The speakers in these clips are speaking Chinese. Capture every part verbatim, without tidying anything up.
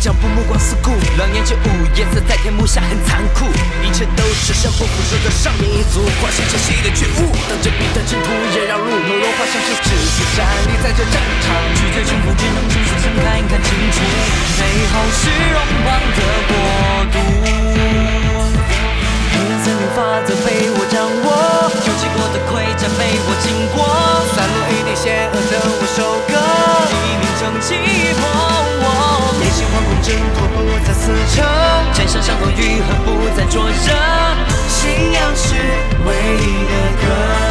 脚步目光四顾，两眼起舞，颜色在天幕下很残酷，一切都是生不腐蚀的少年一族，画下晨曦的觉悟。当这笔的征途也绕路，懦弱化像是赤子站立在这战场，拒绝重复，只能从眼前看看清楚，美好是荣光的国度。颜色律法则被我掌握，有结果的盔甲被我经过，散落一点险恶的我收割，一名正气破我，内心惶恐挣脱不再撕扯，肩上伤口愈合不再灼热，信仰是唯一的歌。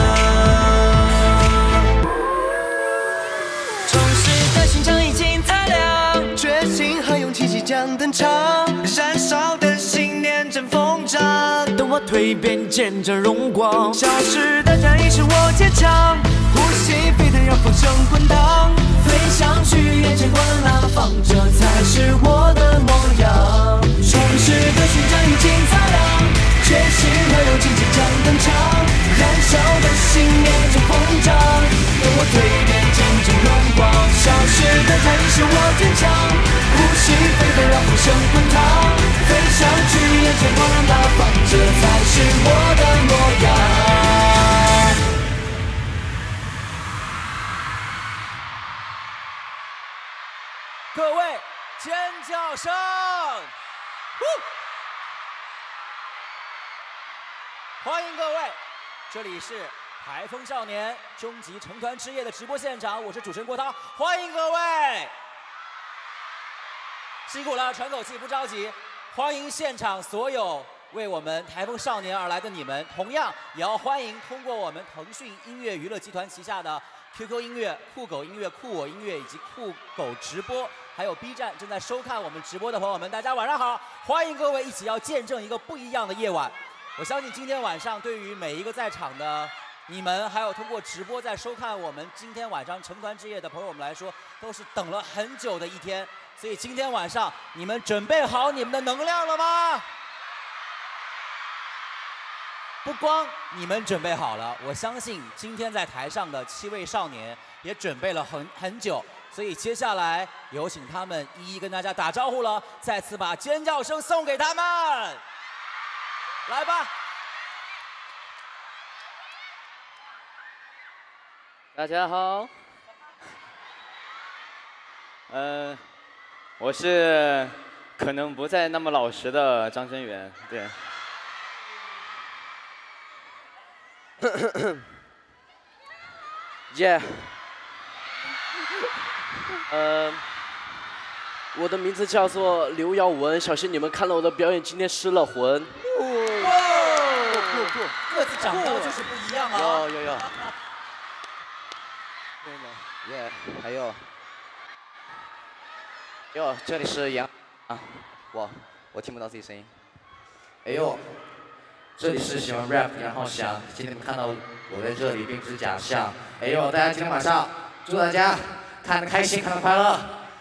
充实的心肠已经擦亮，决心和勇气即将登场，燃烧的信念正疯长，等我蜕变见证荣光，消失的战役是我坚强，呼吸沸腾让风声滚荡，飞上去眼前滚浪放，这才是我的模样。充实的勋章已经擦亮，决心和勇气即将登场，燃烧的信念正疯长，等我蜕变见证荣光，消失的战役是我坚强，呼吸沸腾让风声滚烫，飞上去眼前光亮大放，这才是我的模样。 各位尖叫声！欢迎各位，这里是台风少年终极成团之夜的直播现场，我是主持人郭涛，欢迎各位。辛苦了，喘口气，不着急。欢迎现场所有为我们台风少年而来的你们，同样也要欢迎通过我们腾讯音乐娱乐集团旗下的 Q Q 音乐、酷狗音乐、酷我音乐以及酷狗直播，还有 B 站正在收看我们直播的朋友们，大家晚上好！欢迎各位一起要见证一个不一样的夜晚。我相信今天晚上对于每一个在场的你们，还有通过直播在收看我们今天晚上成团之夜的朋友们来说，都是等了很久的一天。所以今天晚上你们准备好你们的能量了吗？不光你们准备好了，我相信今天在台上的七位少年也准备了很很久。所以接下来有请他们一一跟大家打招呼了，再次把尖叫声送给他们，来吧！ 大家好，呃，我是可能不再那么老实的张真源，对。 耶。呃，我的名字叫做刘耀文，小心你们看了我的表演，今天失了魂。 哇，个子长高就是不一样啊！ 有有有。 耶，还有，哟，这里是杨啊，我我听不到自己声音。哎呦，这里是喜欢 rap 杨浩翔，今天你们看到我在这里并不是假象。哎呦，大家今天晚上祝大家看得开心，看得快乐。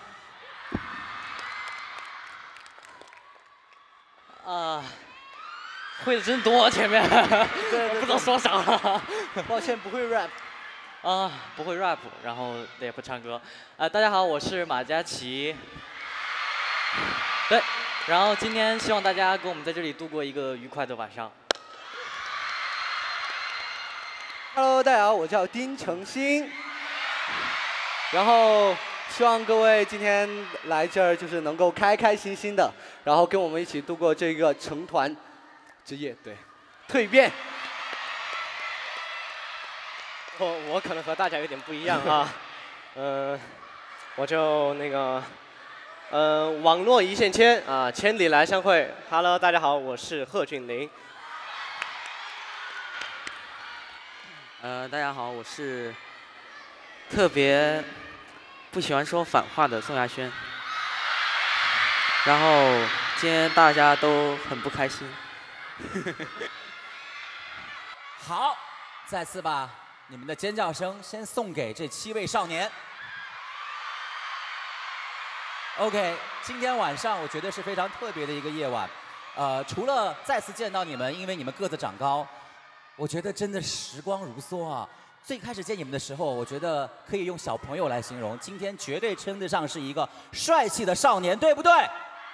啊，会的真多，前面对对不知道说啥了。 抱歉，不会 rap。 啊，不会 rap， 然后也不唱歌。啊、呃，大家好，我是马嘉祺。对，然后今天希望大家跟我们在这里度过一个愉快的晚上。 Hello， 大家好，我叫丁程鑫。然后希望各位今天来这儿就是能够开开心心的，然后跟我们一起度过这个成团之夜，对，蜕变。 我我可能和大家有点不一样啊，嗯、呃，我就那个，嗯、呃，网络一线牵啊，千里来相会。Hello， 大家好，我是贺峻霖。 呃，大家好，我是特别不喜欢说反话的宋亚轩。然后今天大家都很不开心。 好，再次把你们的尖叫声先送给这七位少年。OK， 今天晚上我觉得是非常特别的一个夜晚。呃，除了再次见到你们，因为你们个子长高，我觉得真的时光如梭啊。 最开始见你们的时候，我觉得可以用小朋友来形容，今天绝对称得上是一个帅气的少年，对不对？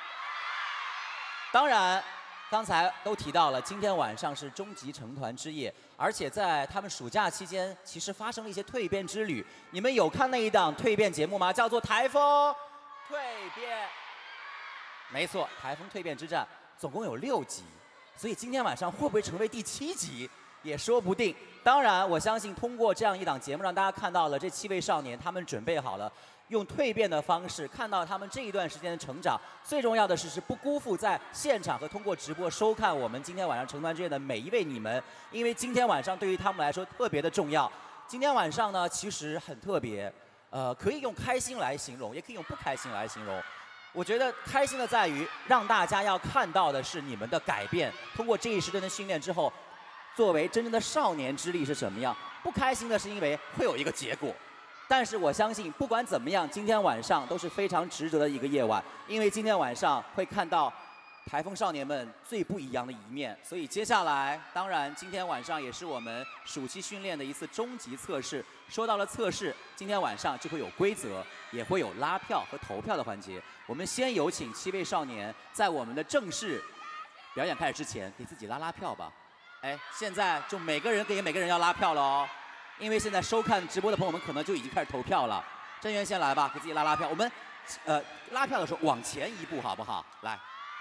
当然，刚才都提到了，今天晚上是终极成团之夜，而且在他们暑假期间，其实发生了一些蜕变之旅。你们有看那一档蜕变节目吗？叫做《台风蜕变》。没错，《台风蜕变之战》总共有六集，所以今天晚上会不会成为第七集？也说不定。当然，我相信通过这样一档节目，让大家看到了这七位少年，他们准备好了用蜕变的方式，看到他们这一段时间的成长。最重要的是，是不辜负在现场和通过直播收看我们今天晚上成团之夜的每一位你们，因为今天晚上对于他们来说特别的重要。今天晚上呢，其实很特别，呃，可以用开心来形容，也可以用不开心来形容。我觉得开心的在于，让大家要看到的是你们的改变，通过这一时段的训练之后。作为真正的少年之力是什么样？不开心的是因为会有一个结果，但是我相信不管怎么样，今天晚上都是非常值得的一个夜晚，因为今天晚上会看到台风少年们最不一样的一面。所以接下来，当然今天晚上也是我们暑期训练的一次终极测试。说到了测试，今天晚上就会有规则，也会有拉票和投票的环节。我们先有请七位少年在我们的正式表演开始之前，给自己拉拉票吧。哎，现在就每个人给每个人要拉票了哦，因为现在收看直播的朋友们可能就已经开始投票了。郑源先来吧，给自己拉拉票。我们，呃，拉票的时候往前一步好不好？来。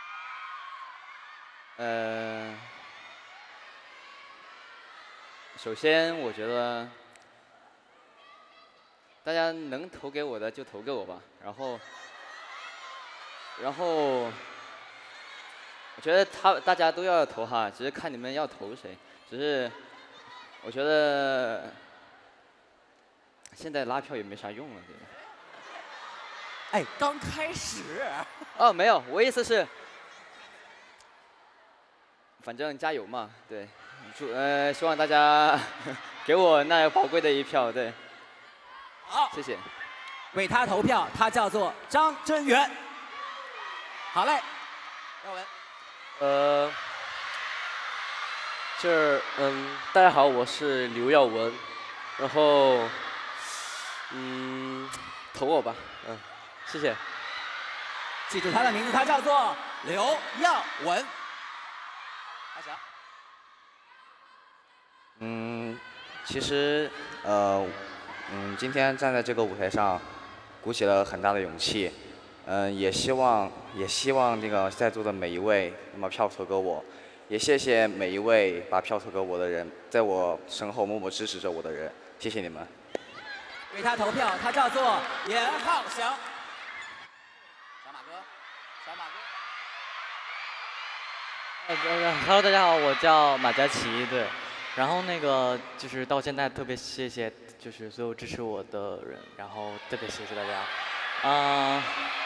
呃，首先我觉得大家能投给我的就投给我吧，然后，然后。我觉得他大家都要投哈，只是看你们要投谁。只是我觉得现在拉票也没啥用了，对吧？ 哎，刚开始。 哦，没有，我意思是，反正加油嘛，对。祝呃，希望大家给我那宝贵的一票，对。 好， 谢谢。 为他投票，他叫做张真源。好嘞，耀文。 呃，就是嗯，大家好，我是刘耀文，然后嗯，投我吧，嗯，谢谢。 记住他的名字，他叫做刘耀文。开始。 嗯，其实呃，嗯，今天站在这个舞台上，鼓起了很大的勇气。嗯，也希望也希望这个在座的每一位把票投给我，也谢谢每一位把票投给我的人，在我身后默默支持着我的人，谢谢你们。 为他投票，他叫做严浩翔。小马哥，小马哥。呃，Hello， 大家好，我叫马佳琪，对。然后那个就是到现在特别谢谢，就是所有支持我的人，然后特别谢谢大家。啊、呃。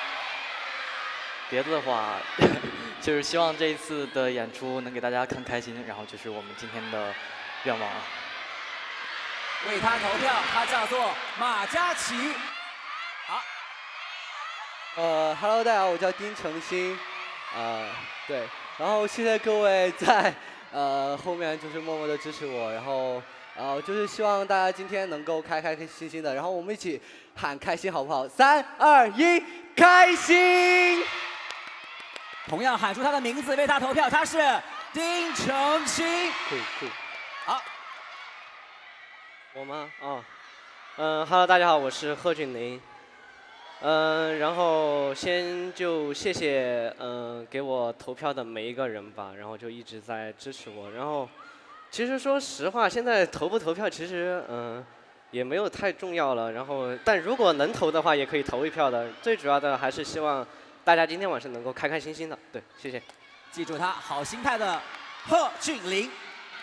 别的话，就是希望这一次的演出能给大家看开心，然后就是我们今天的愿望。 为他投票，他叫做马佳琪。好。 呃 ，Hello， 大家好，我叫丁程鑫。呃，对，然后谢谢各位在呃后面就是默默的支持我，然后呃就是希望大家今天能够开开心心的，然后我们一起喊开心好不好？三二一，开心！ 同样喊出他的名字，为他投票，他是丁程鑫。 酷酷。 好。 我吗？哦。嗯 ，Hello， 大家好，我是贺峻霖。嗯，然后先就谢谢嗯给我投票的每一个人吧，然后就一直在支持我。然后，其实说实话，现在投不投票其实嗯也没有太重要了。然后，但如果能投的话，也可以投一票的。最主要的还是希望。大家今天晚上能够开开心心的，对，谢谢。 记住他，好心态的贺峻霖。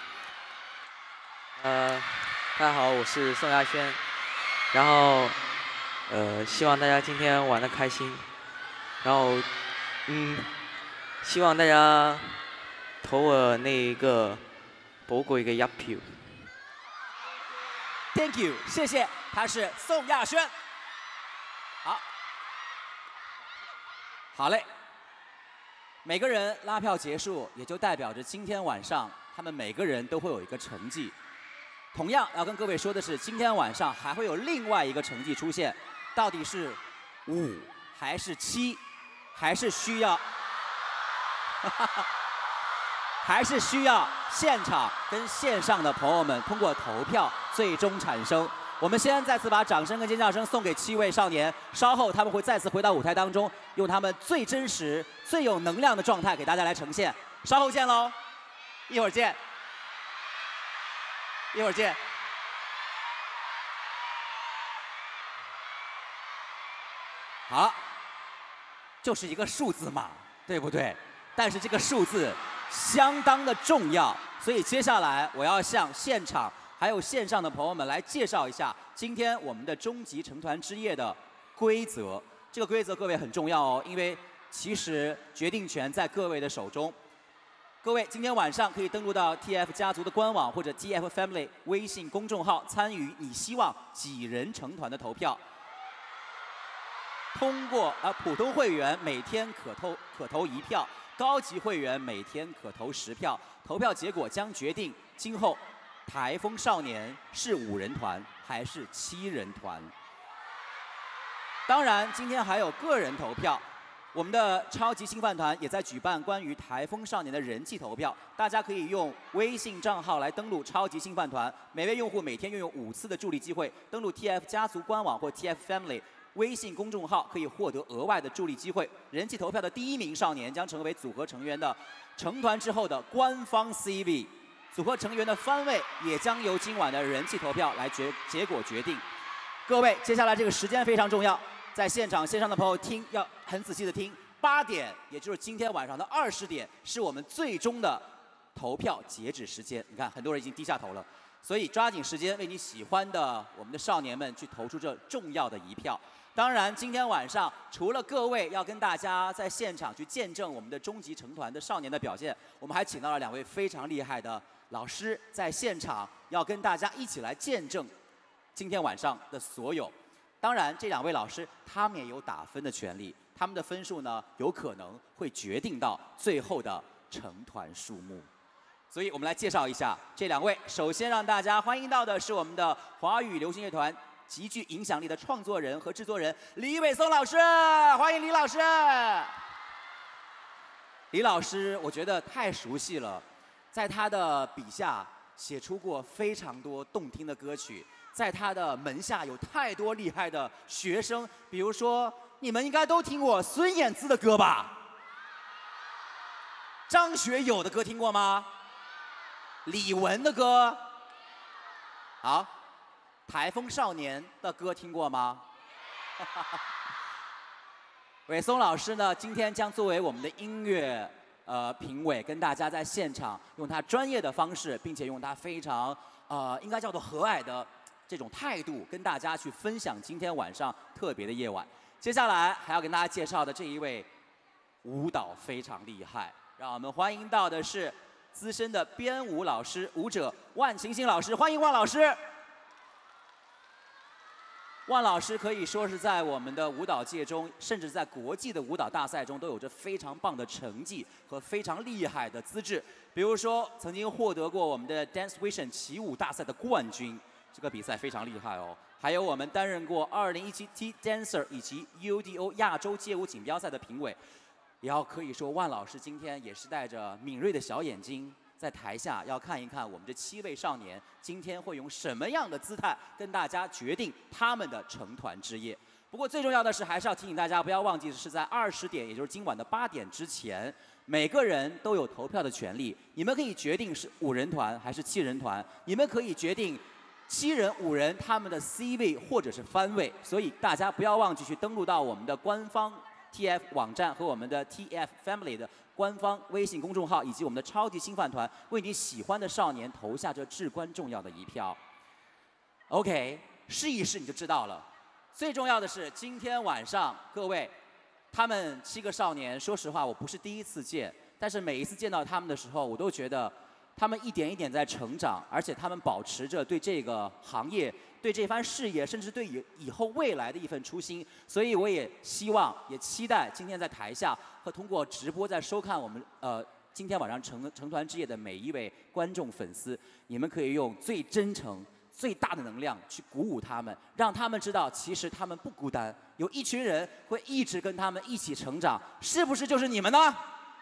呃，大家好，我是宋亚轩，然后呃，希望大家今天玩的开心，然后嗯，希望大家投我那一个寶貴嘅一票。 Thank you， 谢谢，他是宋亚轩。好。好嘞，每个人拉票结束，也就代表着今天晚上他们每个人都会有一个成绩。 同样要跟各位说的是，今天晚上还会有另外一个成绩出现，到底是五还是七，还是需要，还是需要现场跟线上的朋友们通过投票最终产生。我们先再次把掌声跟尖叫声送给七位少年，稍后他们会再次回到舞台当中，用他们最真实、最有能量的状态给大家来呈现。稍后见喽，一会儿见，一会儿见。好，就是一个数字嘛，对不对？但是这个数字相当的重要，所以接下来我要向现场还有线上的朋友们来介绍一下今天我们的终极成团之夜的规则。这个规则各位很重要哦，因为其实决定权在各位的手中。各位今天晚上可以登录到 T F 家族的官网或者 T F Family 微信公众号，参与你希望几人成团的投票。通过啊，普通会员每天可投可投一票，高级会员每天可投十票。投票结果将决定今后台风少年是五人团还是七人团。当然，今天还有个人投票。我们的超级星饭团也在举办关于台风少年的人气投票，大家可以用微信账号来登录超级星饭团，每位用户每天拥有五次的助力机会。登录 T F 家族官网或 T F Family 微信公众号可以获得额外的助力机会。人气投票的第一名少年将成为组合成员的成团之后的官方 C V， 组合成员的番位也将由今晚的人气投票来决结果决定。各位，接下来这个时间非常重要。在现场线上的朋友听要很仔细的听，八点，也就是今天晚上的二十点，是我们最终的投票截止时间。你看，很多人已经低下头了，所以抓紧时间为你喜欢的我们的少年们去投出这重要的一票。当然，今天晚上除了各位要跟大家在现场去见证我们的终极成团的少年的表现，我们还请到了两位非常厉害的老师在现场，要跟大家一起来见证今天晚上的所有。当然，这两位老师他们也有打分的权利，他们的分数呢有可能会决定到最后的成团数目。所以我们来介绍一下这两位。首先让大家欢迎到的是我们的华语流行乐团极具影响力的创作人和制作人李伟松老师，欢迎李老师。李老师，我觉得太熟悉了，在他的笔下写出过非常多动听的歌曲。在他的门下有太多厉害的学生，比如说你们应该都听过孙燕姿的歌吧？张学友的歌听过吗？李玟的歌？好，台风少年的歌听过吗？伟松老师呢，今天将作为我们的音乐呃评委，跟大家在现场用他专业的方式，并且用他非常呃应该叫做和蔼的这种态度跟大家去分享今天晚上特别的夜晚。接下来还要跟大家介绍的这一位舞蹈非常厉害，让我们欢迎到的是资深的编舞老师、舞者万晴晴老师，欢迎万老师。万老师可以说是在我们的舞蹈界中，甚至在国际的舞蹈大赛中都有着非常棒的成绩和非常厉害的资质。比如说，曾经获得过我们的 Dance Vision 起舞大赛的冠军。这个比赛非常厉害哦，还有我们担任过二零一七 T Dancer 以及 U D O 亚洲街舞锦标赛的评委，也要可以说万老师今天也是带着敏锐的小眼睛，在台下要看一看我们这七位少年今天会用什么样的姿态跟大家决定他们的成团之夜。不过最重要的是，还是要提醒大家不要忘记，是在二十点，也就是今晚的八点之前，每个人都有投票的权利。你们可以决定是五人团还是七人团，你们可以决定七人、五人他们的 C 位或者是番位，所以大家不要忘记去登录到我们的官方 T F 网站和我们的 T F Family 的官方微信公众号，以及我们的超级星饭团，为你喜欢的少年投下这至关重要的一票。OK， 试一试你就知道了。最重要的是，今天晚上各位，他们七个少年，说实话我不是第一次见，但是每一次见到他们的时候，我都觉得他们一点一点在成长，而且他们保持着对这个行业、对这番事业，甚至对以以后未来的一份初心。所以我也希望、也期待今天在台下和通过直播在收看我们呃今天晚上成成团之夜的每一位观众粉丝，你们可以用最真诚、最大的能量去鼓舞他们，让他们知道其实他们不孤单，有一群人会一直跟他们一起成长，是不是就是你们呢？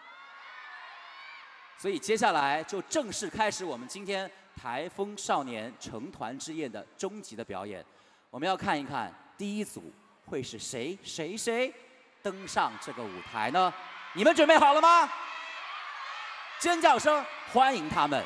所以接下来就正式开始我们今天台风少年成团之夜的终极的表演，我们要看一看第一组会是谁谁谁登上这个舞台呢？你们准备好了吗？尖叫声欢迎他们！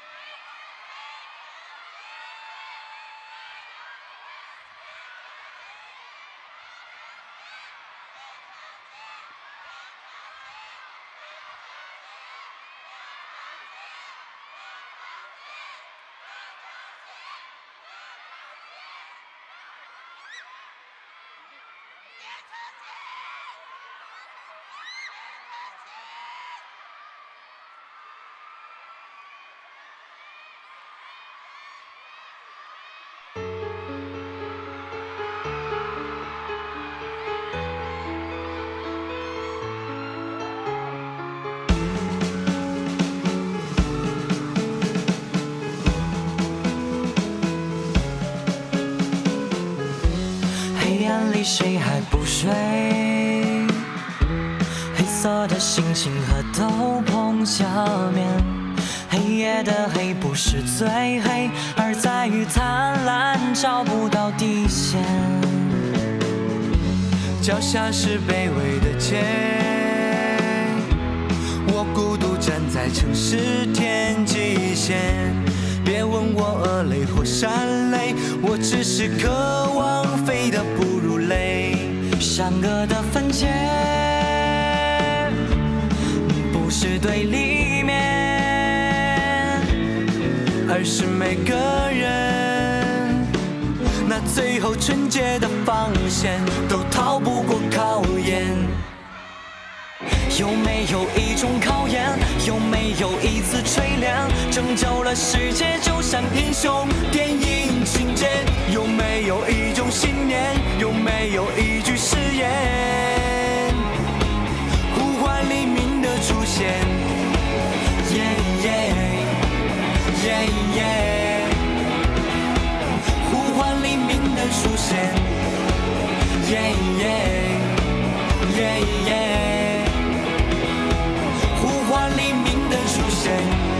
谁还不睡？黑色的心情和斗篷下面，黑夜的黑不是最黑，而在于贪婪找不到底线。脚下是卑微的街，我孤独站在城市天际线。别问我恶泪或闪泪，我只是渴望飞得不如泪。善恶的分界不是对立面，而是每个人那最后纯洁的防线都逃不过考验。有没有一种考验？有没有一次锤炼？拯救了世界，就像英雄电影情节。有没有一种信念？有没有一句誓言？呼唤黎明的出现。耶耶耶耶，呼唤黎明的出现。耶耶耶耶。呼唤黎明的出现。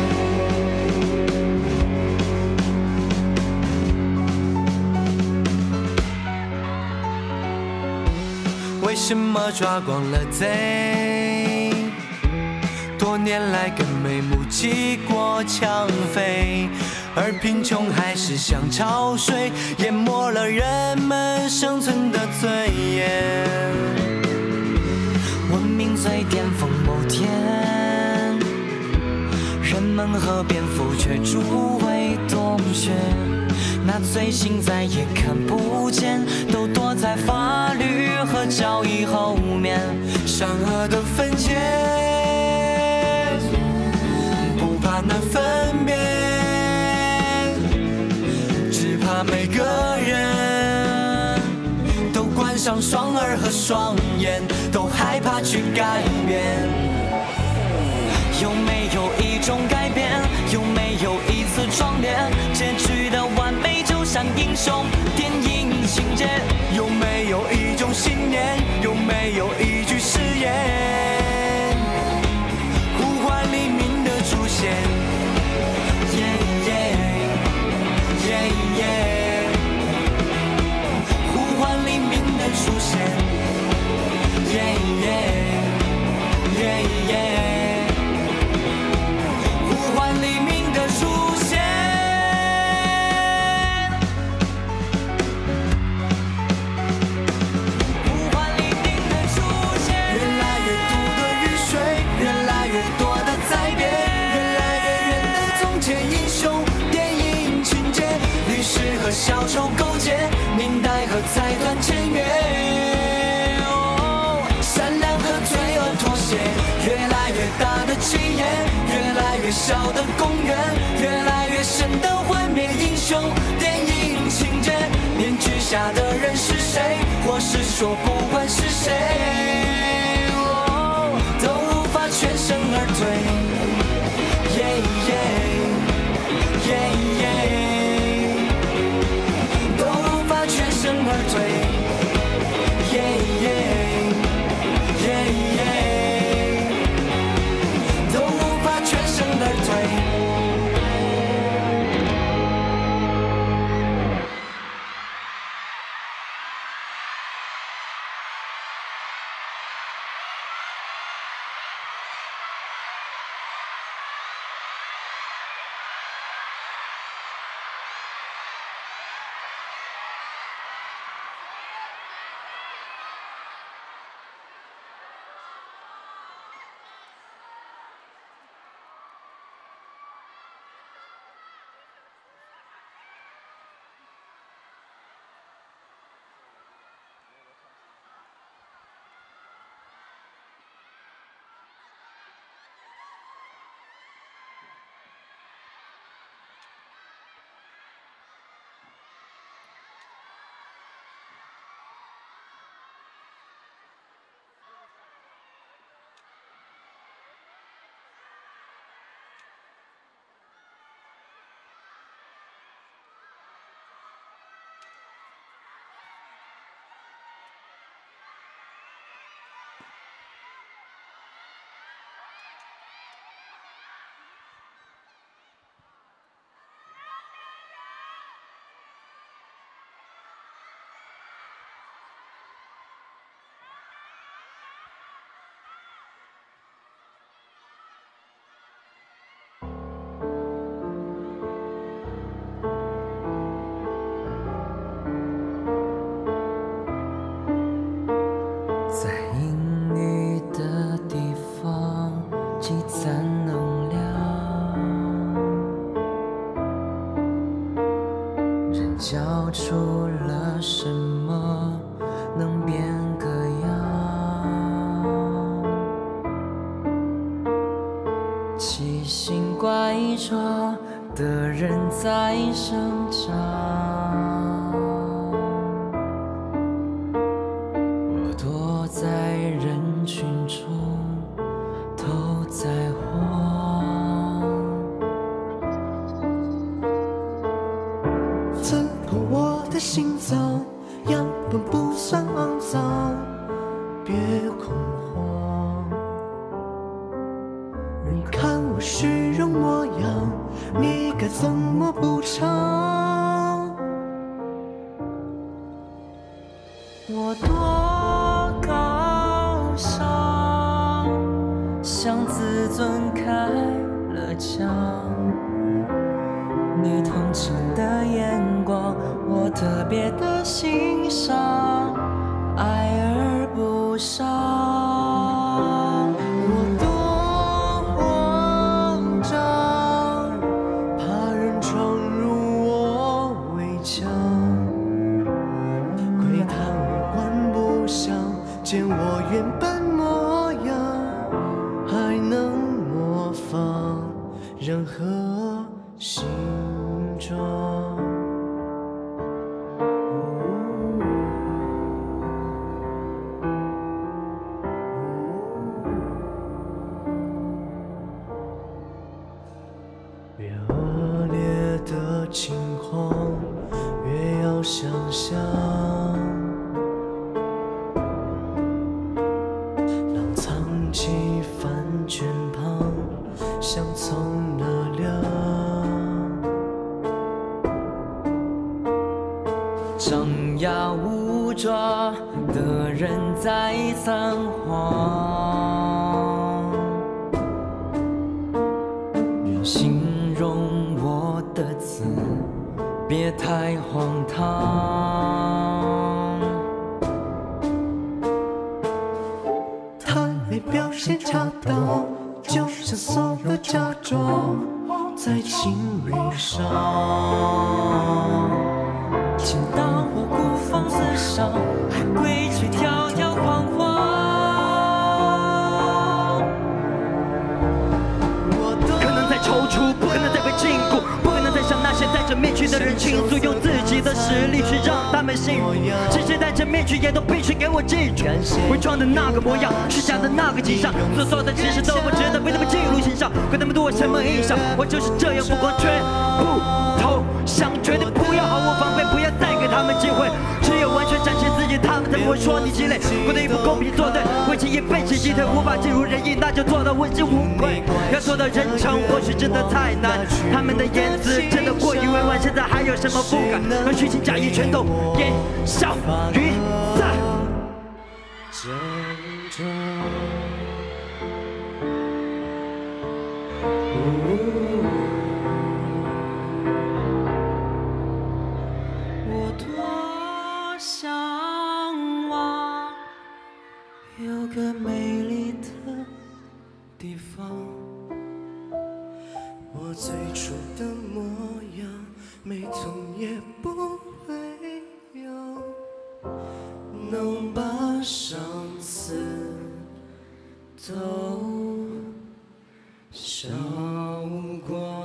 为什么抓光了贼？多年来根没目击过抢匪，而贫穷还是像潮水，淹没了人们生存的尊严。文明最巅峰某天，人们和蝙蝠却逐回洞穴，那罪行再也看不见，都躲在法律和教义后面。善恶的分界，不怕难分辨，只怕每个人都关上双耳和双眼，都害怕去改变。有没有一种改变？有没有一次壮烈？结局的完美就像英雄电影情节。有没有一种信念？有没有一句誓言？呼唤黎明的出现。耶耶耶耶，呼唤黎明的出现。耶耶耶耶。呼唤黎明的出现，呼唤黎明的出现。越来越多的雨水，越来越多的灾变，越来越远的从前英雄电影情节，律师和小丑勾结，年代和财团签约。哦，善良和罪恶妥协，越来越大的企业，越来越小的公园，越来越深的幻灭英雄电影情节。面具下的人是谁？或是说不管是谁，哦，都无法全身而退。 而退。耶耶耶耶，都无法全身而退。 在阴郁的地方积攒能量，人交出了什么能变个样？奇形怪状的人在生长。 躲在人群中，头在晃。 刺破我的心脏，样本不算肮脏，别恐慌。人看我虚荣模样，你该怎么补偿？ 我多高尚，向自尊开了枪。你同情的眼光，我特别的欣赏，爱而不伤。 我多慌张，怕人闯入我围墙。 见我原本模样，还能模仿任何形状。越恶劣的情况，越要想象。 气翻圈旁，像葱那亮。 张牙舞爪的人在撒谎，愿形容我的字别太荒唐。 没表现恰当，就像所有假装在情侣上。 请当我孤芳自赏，还归去条条框框。 可能在踌躇，不可能再被禁锢，不可能再向那些戴着面具的人倾诉，用自己的实力去让他们信服。这些戴着面具也都必须给我记住，伪装的那个模样，虚假的那个景象，所做的其实都不值得被他们记录心上，管他们对我什么影响，我就是这样不光绝不投降，绝对不要毫无防备，不要再给他他们机会。只有完全展现自己，他们才不会说你鸡肋。过得一副公平作对，为其一背弃击退，无法进入人意，那就做到问心无愧。要做到真诚，或许真的太难。他们的言辞真的过于委婉，现在还有什么不敢？让虚情假意全都烟消云散。 珍重。 我多向往有个美丽的地方， 我最初的模样，没痛也不会有，能把上次都烧光。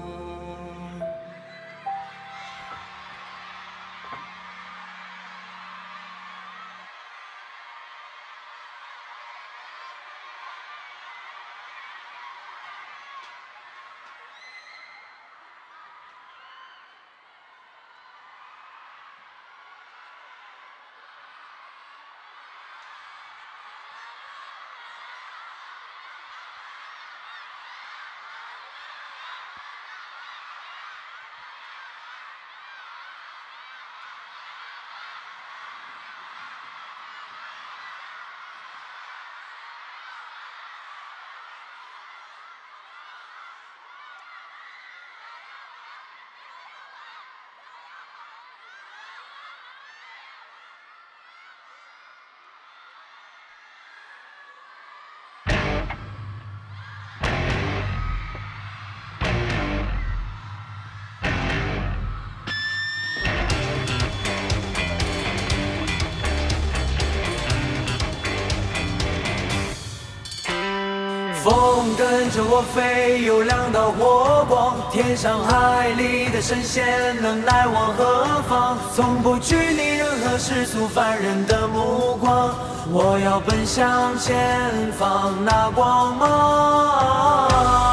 风跟着我飞，有两道火光，天上海里的神仙能来往何方？从不拘泥任何世俗凡人的目光，我要奔向前方那光芒。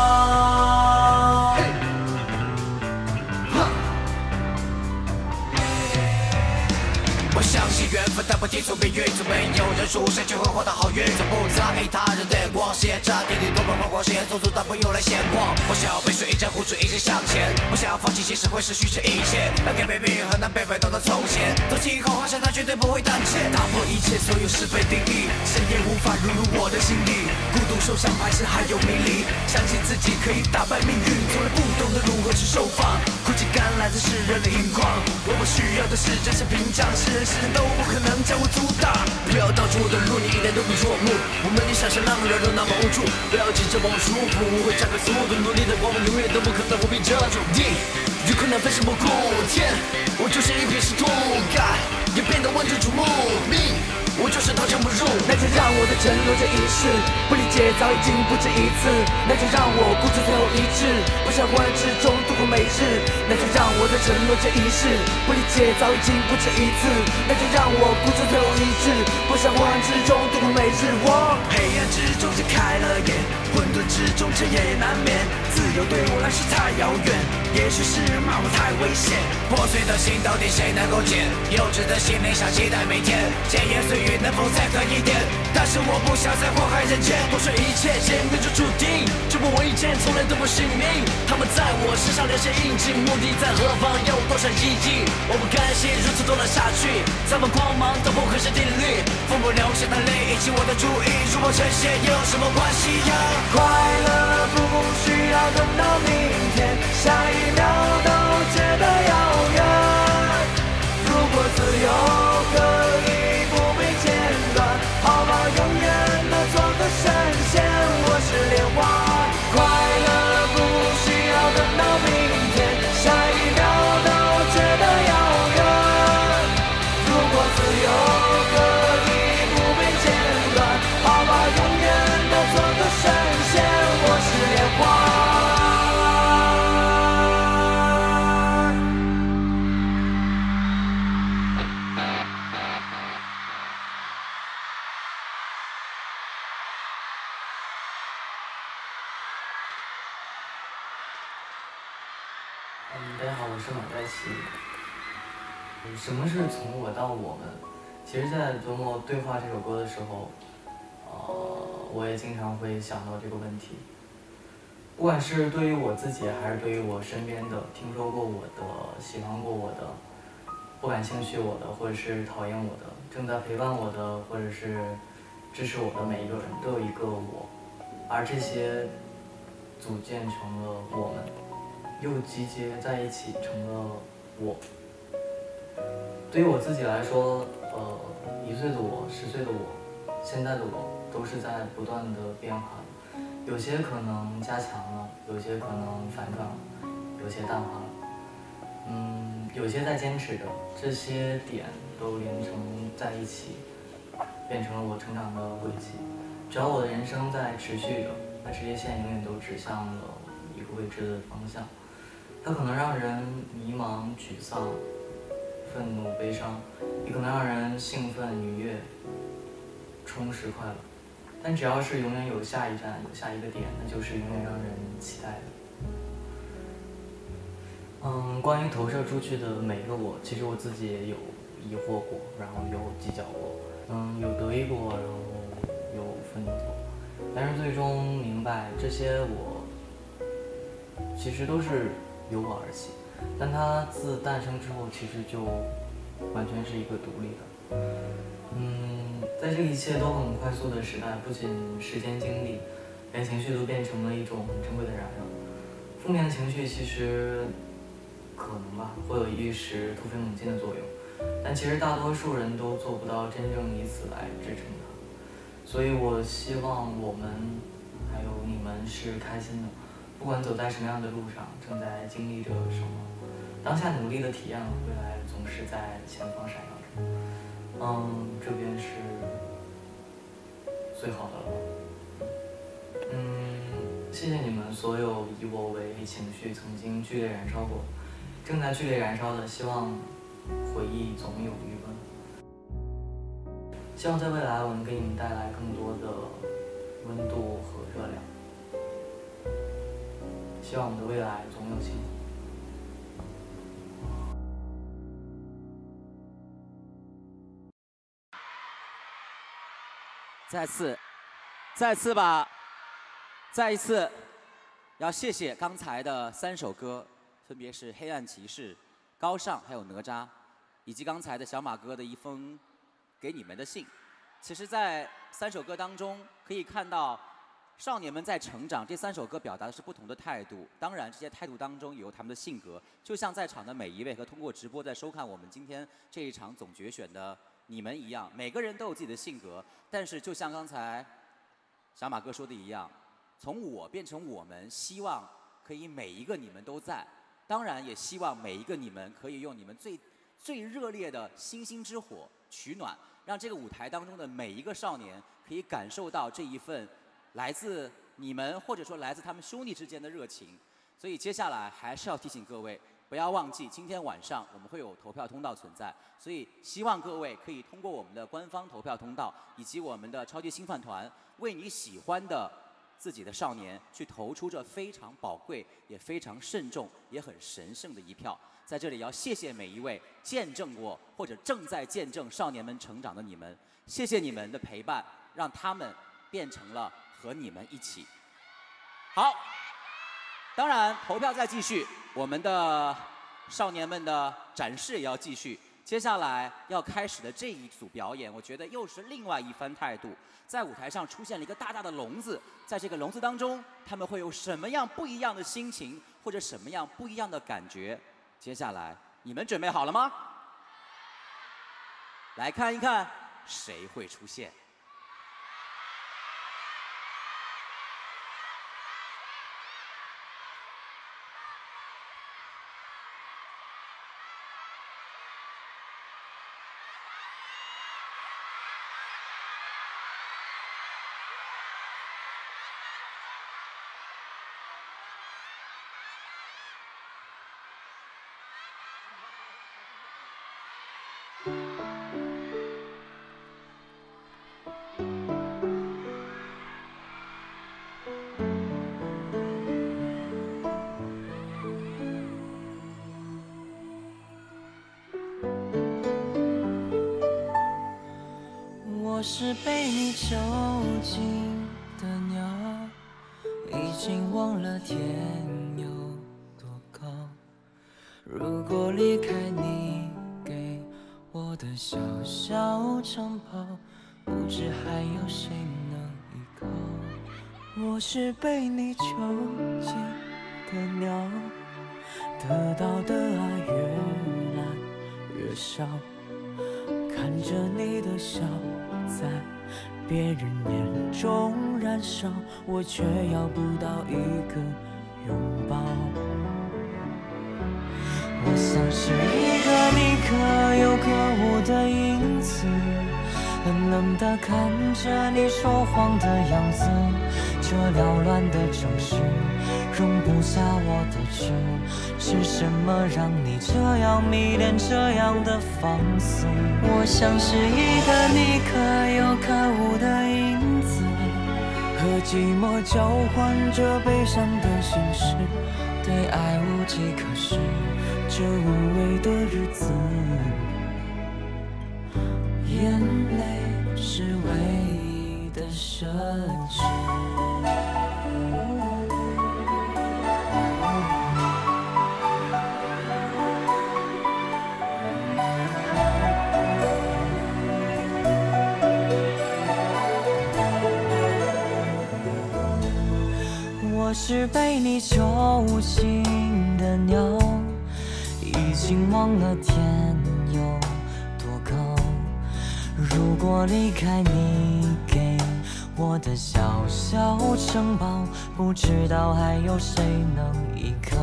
我相信缘分，但不提出比运总没有人说谁就会活得好运，总不在意他人的光线，这天地多么光光线，做出大朋友来闲逛。我想要背水一战，呼出一直向前，不想要放弃，其实会失去这一切，要改变命运很难被被动的从前，走进后好像他绝对不会胆怯，打破一切所有是非定义，谁也无法融入我的心里，孤独受伤排斥还有名利，相信自己可以打败命运，从来不懂得如何去收放，哭泣甘来自世人的眼眶，我不需要的是真实屏障，世人世人都不可能将我阻挡，不要到处的路，你一点都不落幕，我们的想象让人都那么无助，不要急着往舒服，会加快速度，努力的光永远都不可能回避这种地，有困难分是蘑菇天，我就是一片石土盖，也变得万众瞩目命。我就是刀枪不入，那就让我的沉沦这一世，不理解早已经不止一次，那就让我孤注最后一掷，不想混之中度过每日，那就让我的沉沦这一世，不理解早已经不止一次，那就让我孤注最后一掷，不想混之中度过每日。我黑暗之中睁开了眼，混沌之中彻夜难眠，自由对我来说太遥远，也许是骂我太危险，破碎的心到底谁能够捡？幼稚的心灵想期待每天，检验岁月能否再狠一点？但是我不想再祸害人间，破碎一切，见面就注定，就不为一见，从来都不姓名。他们在我身上留下印记，目的在何方？要我多少意义？我不甘心如此堕落下去，散发光芒打破可视定律，风不流下的泪引起我的注意，如果呈现有什么关系呀？快乐不需要等到明天，下一秒都觉得遥远。如果自由可以不被间断，好吧，永远的做个神仙。我是莲花，快乐不需要等到明天，下一秒都觉得遥远。如果自由可以不被间断，好吧，永远的做个神仙。我是莲花。 什么是从我到我们？其实，在琢磨对话这首歌的时候，呃，我也经常会想到这个问题。不管是对于我自己，还是对于我身边的听说过我的、喜欢过我的、不感兴趣我的，或者是讨厌我的、正在陪伴我的，或者是支持我的每一个人，都有一个我，而这些组建成了我们，又集结在一起成了我。对于我自己来说，呃，一岁的我、十岁的我、现在的我，都是在不断的变化的。有些可能加强了，有些可能反转了，有些淡化了。嗯，有些在坚持着，这些点都连成在一起，变成了我成长的轨迹。只要我的人生在持续着，那这些线永远都指向了一个未知的方向。它可能让人迷茫、沮丧、愤怒、悲伤，也可能让人兴奋、愉悦、充实、快乐。但只要是永远有下一站、有下一个点，那就是永远让人期待的。嗯，关于投射出去的每个我，其实我自己也有疑惑过，然后有计较过，嗯，有得意过，然后有愤怒过，但是最终明白，这些我其实都是由我而起，但它自诞生之后，其实就完全是一个独立的。嗯，在这一切都很快速的时代，不仅时间精力，连情绪都变成了一种很珍贵的燃料。负面的情绪其实可能吧，会有一时突飞猛进的作用，但其实大多数人都做不到真正以此来支撑它。所以我希望我们还有你们是开心的，不管走在什么样的路上，正在经历着什么，当下努力的体验，未来总是在前方闪耀着。嗯，这便是最好的了。嗯，谢谢你们所有以我为情绪曾经剧烈燃烧过，正在剧烈燃烧的，希望回忆总有余温。希望在未来我能给你们带来更多的温度和热量。希望我们的未来总有幸福。 再次，再次吧，再一次，要谢谢刚才的三首歌，分别是《黑暗骑士》、《高尚》还有《哪吒》，以及刚才的小马哥的一封给你们的信。其实，在三首歌当中可以看到，少年们在成长。这三首歌表达的是不同的态度，当然这些态度当中也有他们的性格，就像在场的每一位和通过直播在收看我们今天这一场总决选的你们一样，每个人都有自己的性格。但是就像刚才小马哥说的一样，从我变成我们，希望可以每一个你们都在，当然也希望每一个你们可以用你们最最热烈的星星之火取暖，让这个舞台当中的每一个少年可以感受到这一份来自你们或者说来自他们兄弟之间的热情。所以接下来还是要提醒各位，不要忘记今天晚上我们会有投票通道存在，所以希望各位可以通过我们的官方投票通道以及我们的超级星饭团，为你喜欢的自己的少年去投出这非常宝贵也非常慎重也很神圣的一票。在这里要谢谢每一位见证过或者正在见证少年们成长的你们，谢谢你们的陪伴，让他们变成了和你们一起。好，当然投票再继续，我们的少年们的展示也要继续。接下来要开始的这一组表演，我觉得又是另外一番态度。在舞台上出现了一个大大的笼子，在这个笼子当中，他们会有什么样不一样的心情，或者什么样不一样的感觉？接下来你们准备好了吗？来看一看谁会出现。 我是被你囚禁的鸟，已经忘了天有多高。如果离开你给我的小小城堡，不知还有谁能依靠。我是被你囚禁的鸟，得到的爱越来越少，看着你的笑在别人眼中燃烧，我却要不到一个拥抱。我像是一个你可有可无的影子，冷冷地看着你说谎的样子。这缭乱的城市容不下我的痴，是什么让你这样迷恋，这样的放肆？我像是一个你可有可无的影子，和寂寞交换着悲伤的心事，对爱无计可施，这无味的日子，眼泪是唯一的奢侈。我是被你囚禁的鸟，已经忘了天有多高。如果离开你给我的小小城堡，不知道还有谁能依靠。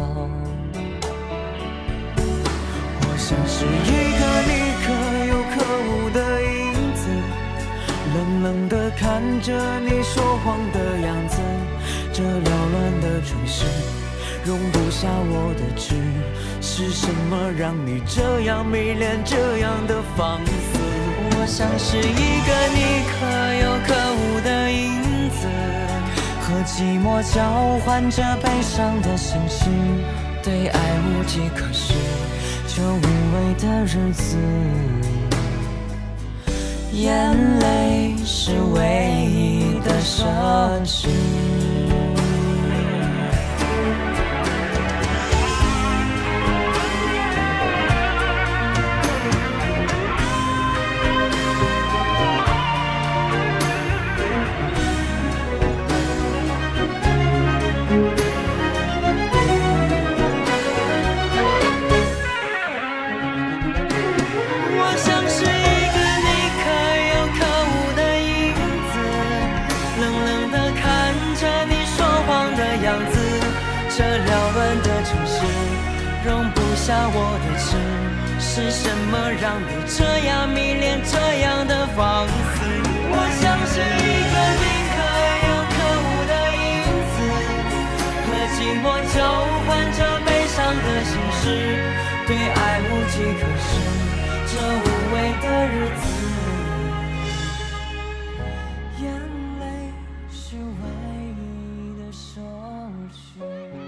我像是一个你可有可无的影子，冷冷地看着你说谎的样子。这缭乱的城市容不下我的痴，是什么让你这样迷恋，这样的放肆？我像是一个你可有可无的影子，和寂寞交换着悲伤的心事，对爱无计可施，这无味的日子，眼泪是唯一的奢侈。这缭乱的城市容不下我的痴，是什么让你这样迷恋，这样的放肆？我像是一个你可有可无的影子，和寂寞交换着悲伤的心事，对爱无计可施，这无味的日子，眼泪是唯一的奢侈。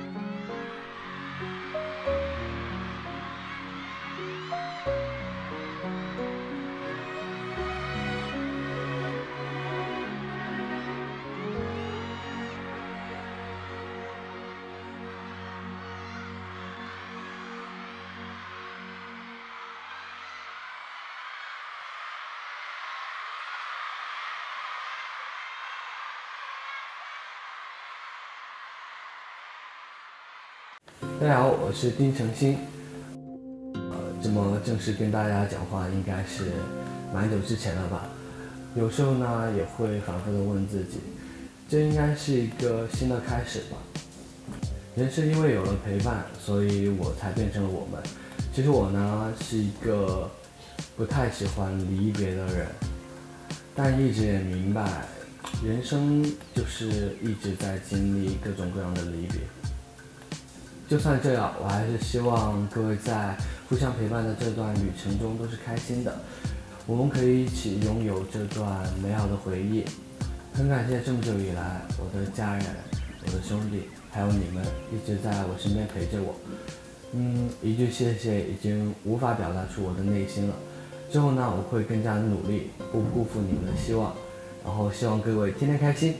大家好，我是丁程鑫。呃，这么正式跟大家讲话，应该是蛮久之前了吧？有时候呢，也会反复的问自己，这应该是一个新的开始吧？人是因为有了陪伴，所以我才变成了我们。其实我呢，是一个不太喜欢离别的人，但一直也明白，人生就是一直在经历各种各样的离别。就算这样，我还是希望各位在互相陪伴的这段旅程中都是开心的，我们可以一起拥有这段美好的回忆。很感谢这么久以来，我的家人、我的兄弟，还有你们一直在我身边陪着我。嗯，一句谢谢已经无法表达出我的内心了。 之后呢，我会更加努力，不辜负你们的希望，然后希望各位天天开心。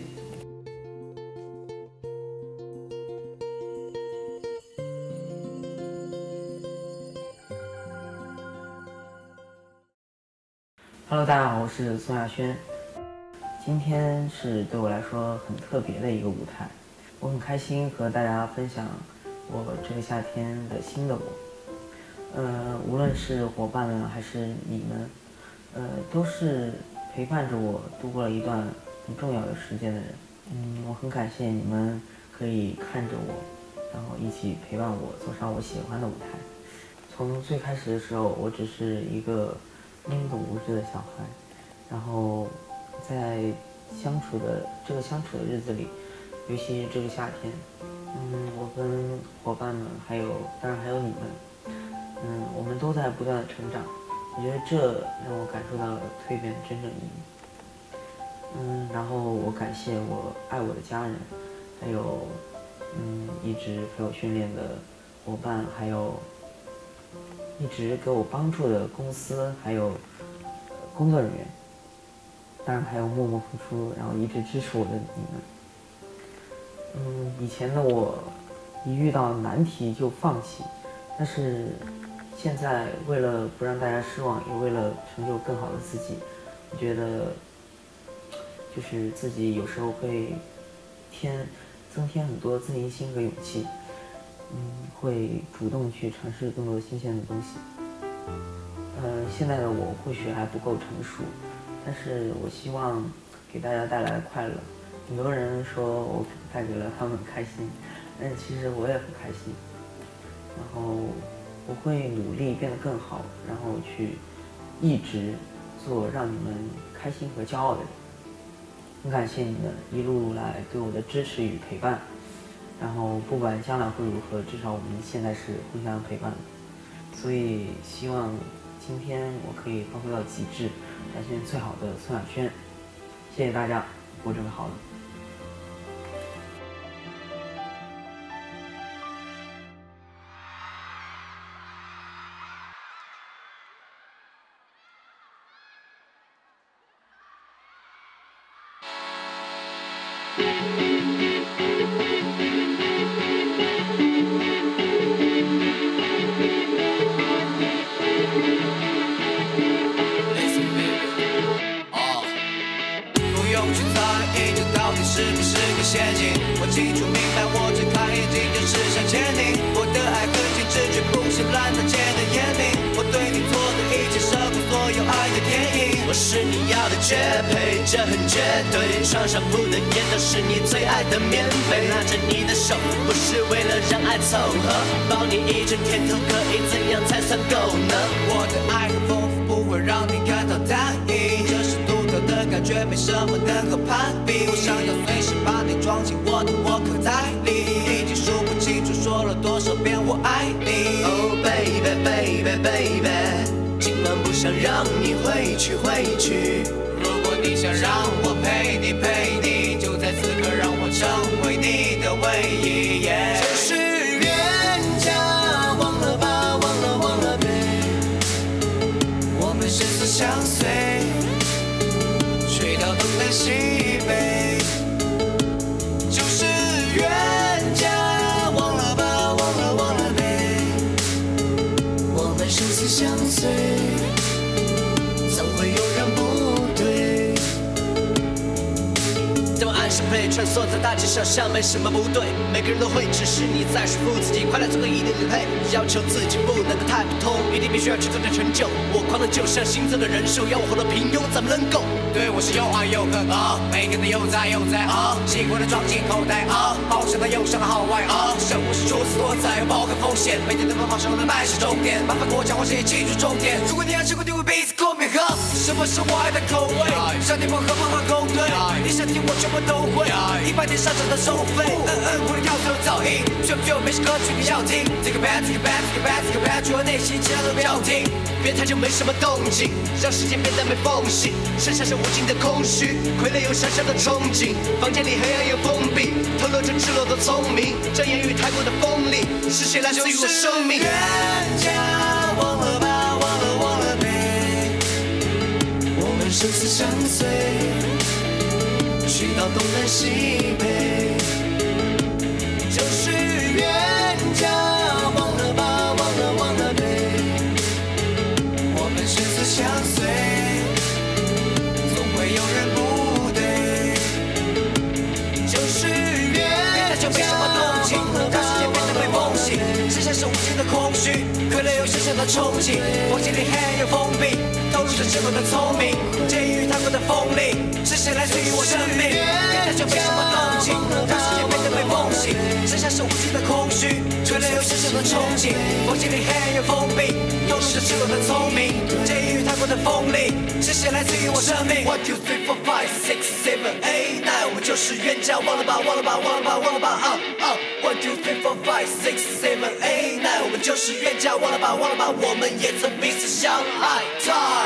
Hello， 大家好，我是宋亚轩。今天是对我来说很特别的一个舞台，我很开心和大家分享我这个夏天的新的我。呃，无论是伙伴们还是你们，呃，都是陪伴着我度过了一段很重要的时间的人。嗯，我很感谢你们可以看着我，然后一起陪伴我走上我喜欢的舞台。从最开始的时候，我只是一个懵懂无知的小孩，然后在相处的这个相处的日子里，尤其是这个夏天，嗯，我跟伙伴们还有当然还有你们，嗯，我们都在不断的成长，我觉得这让我感受到了蜕变的真正意义。嗯，然后我感谢我爱我的家人，还有嗯一直陪我训练的伙伴，还有一直给我帮助的公司，还有工作人员，当然还有默默付出，然后一直支持我的你们。嗯，以前的我一遇到难题就放弃，但是现在为了不让大家失望，也为了成就更好的自己，我觉得就是自己有时候会添增添很多自信心和勇气，嗯，会主动去尝试更多新鲜的东西。呃，现在的我或许还不够成熟，但是我希望给大家带来快乐。很多人说我带给了他们开心，但其实我也很开心。然后我会努力变得更好，然后去一直做让你们开心和骄傲的人。很感谢你们一路来对我的支持与陪伴，然后不管将来会如何，至少我们现在是互相陪伴的。所以希望今天我可以发挥到极致，展现最好的宋亚轩。谢谢大家，我准备好了。 是不是个陷阱？我清楚明白，我睁开眼睛就是想见你。我的爱很精致，绝不是烂大街的烟民。我对你做的一切，胜过所有爱的电影。我是你要的绝配，这很绝对。床上铺的也都是你最爱的棉被。拿着你的手，不是为了让爱凑合，抱你一整天都可以，怎样才算够呢？我的爱很丰富，不会让你感到单一。这是独特的感觉，没什么能够攀比。我想要随时把你装进我的沃克袋里，已经数不清楚说了多少遍我爱你。Oh baby baby baby， 今晚不想让你回去回去。如果你想让我陪你陪你，就在此刻让我成为你的唯一。Yeah， 这是冤家，忘了吧，忘了忘了呗，我们生死相随，吹到东南西北。就是冤家，忘了吧，忘了忘了呗，我们生死相随，总会有人不对。在我暗示被穿梭在大街上，像没什么不对。每个人都会，只是你在说服自己，快乐这个一定得配。要求自己不能够太普通，一定必须要去做点成就。我狂的就像新增的人数，要我活得平庸怎么能够？对我是又爱又恨啊，每天都又在又在啊，习惯的装进口袋啊，好想的又想的好坏啊，生活是如此多彩，包含风险，每天都奔跑上的麦是终点，麻烦过奖，我先记住重点。如果你要吃过你会彼此共勉喝，什么是我爱的口味？想听我和慢慢勾兑，你想听我全部都会，一百天上场的收费，嗯嗯，我的要求噪音，全部就没什歌曲你要听，这个 bad 这个 bad 这个 bad 这个 bad， 除了内心其他都不要听，别太久没什么动静，让时间变得没缝隙，剩下是无尽的空虚，傀儡有小小的憧憬，房间里黑暗又封闭，透露着赤裸的聪明，这言语太过的锋利，是谁来自于我生命？冤家，忘了吧，忘了忘了呗， 生死相随，去到东南西北，就是冤家。忘了吧，忘了忘了呗，我们生死相随，总会有人不对，就是冤家。就没什么动静，让世界变得被封醒，剩下是无尽的空虚，傀儡有小小的憧憬，房间里黑暗又封闭。 透露着赤裸的聪明，介于他们的锋利，是谁来赐予我生命？原来就没什么动静，让世界变得被梦醒，剩下是无尽的空虚，傀儡有小小的憧憬，房间里黑暗又封闭，透露着赤裸的聪明，介于他们的锋利，是谁来赐予我生命 ？One two three four five six seven eight nine， 我们就是冤家，忘了吧，忘了吧，忘了吧，忘了吧，啊啊 ！One two three four five six seven eight nine， 我们就是冤家，忘了吧，忘了吧，我们也曾彼此相爱。Time。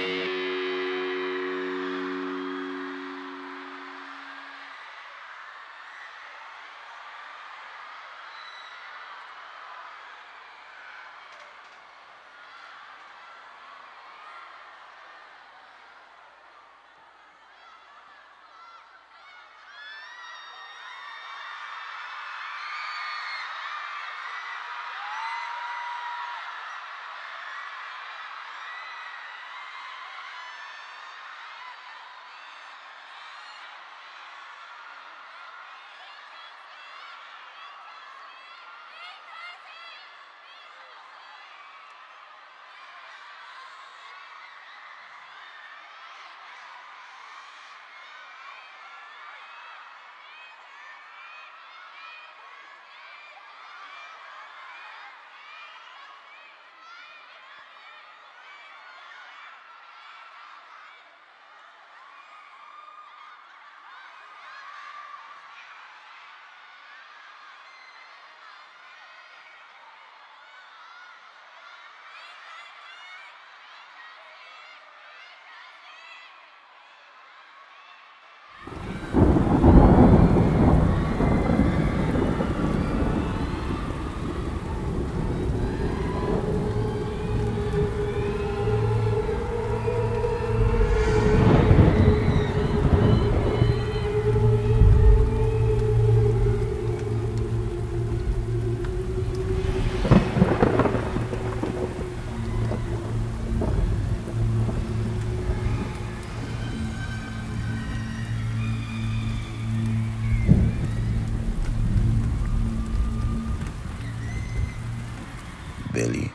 Billy.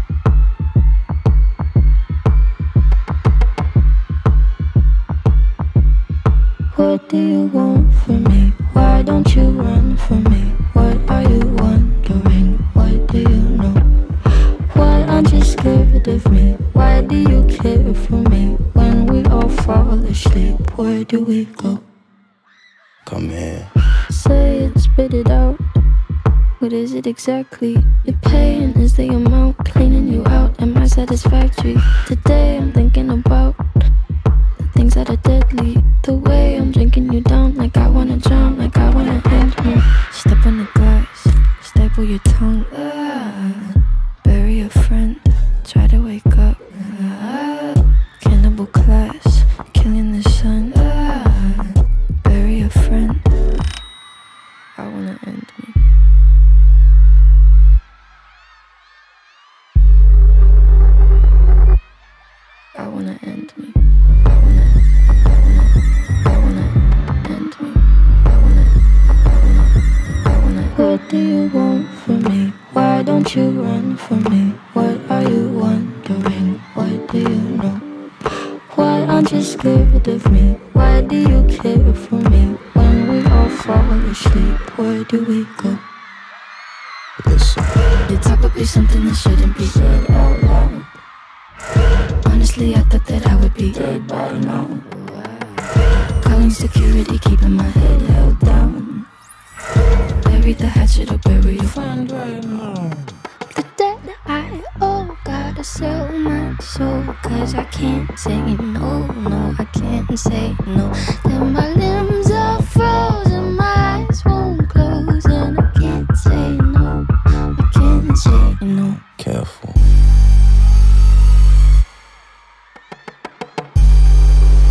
What do you want from me? Why don't you run from me? What are you wondering? What do you know? Why aren't you scared of me? Why do you care for me? When we all fall asleep, where do we go? Come here. Say it, spit it out. What is it exactly? Your pain is the amount cleaning you out. Am I satisfactory? Today I'm thinking about the things that are deadly. The way I'm drinking you down, like I wanna drown, like I wanna end me. Step on the glass, staple your tongue. Ah, bury a friend, try to wake up. Ah, cannibal class, killing the sun. Ah, bury a friend. I wanna end me. I wanna end me. I wanna, I wanna, I wanna end me. I wanna, I wanna, I wanna. What do you want from me? Why don't you run from me? What are you wondering? What do you know? Why aren't you scared of me? Why do you care for me? When we all fall asleep, where do we go? Listen. It's probably something that shouldn't be said out loud. Honestly, I thought that I would be dead by now. Calling security, keeping my head held down. Bury the hatchet or bury your friend right now. The debt I owe, gotta sell my soul. Cause I can't say no, no, I can't say no. Then my limbs are frozen, my eyes won't close. And I can't say no, I can't say no. Careful.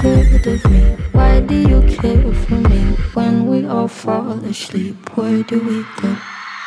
scared of me? Why do you care for me? When we all fall asleep, where do we go?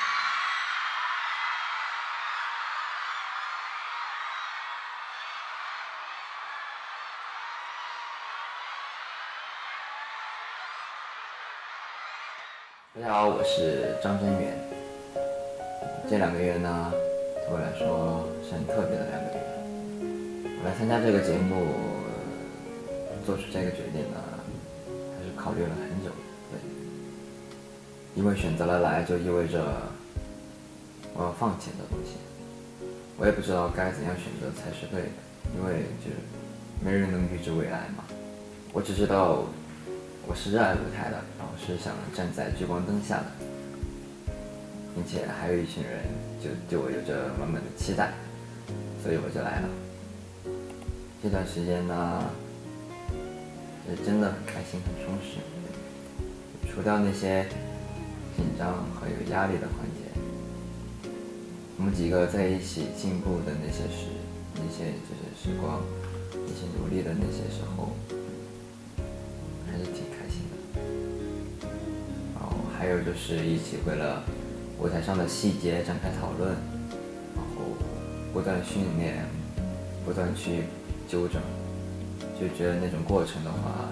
大家好，我是张真源。这两个月呢，对我来说是很特别的两个月。我来参加这个节目，做出这个决定呢，还是考虑了很久。对，因为选择了来，就意味着我要放弃很多东西。我也不知道该怎样选择才是对的，因为就是没人能预知未来嘛。我只知道我是热爱舞台的，然后是想站在聚光灯下的，并且还有一群人就对我有着满满的期待，所以我就来了。这段时间呢，是真的很开心、很充实。除掉那些紧张和有压力的环节，我们几个在一起进步的那些时、那些就是时光、那些努力的那些时候，还是挺开心的。然后还有就是一起为了舞台上的细节展开讨论，然后不断训练，不断去纠正，就觉得那种过程的话，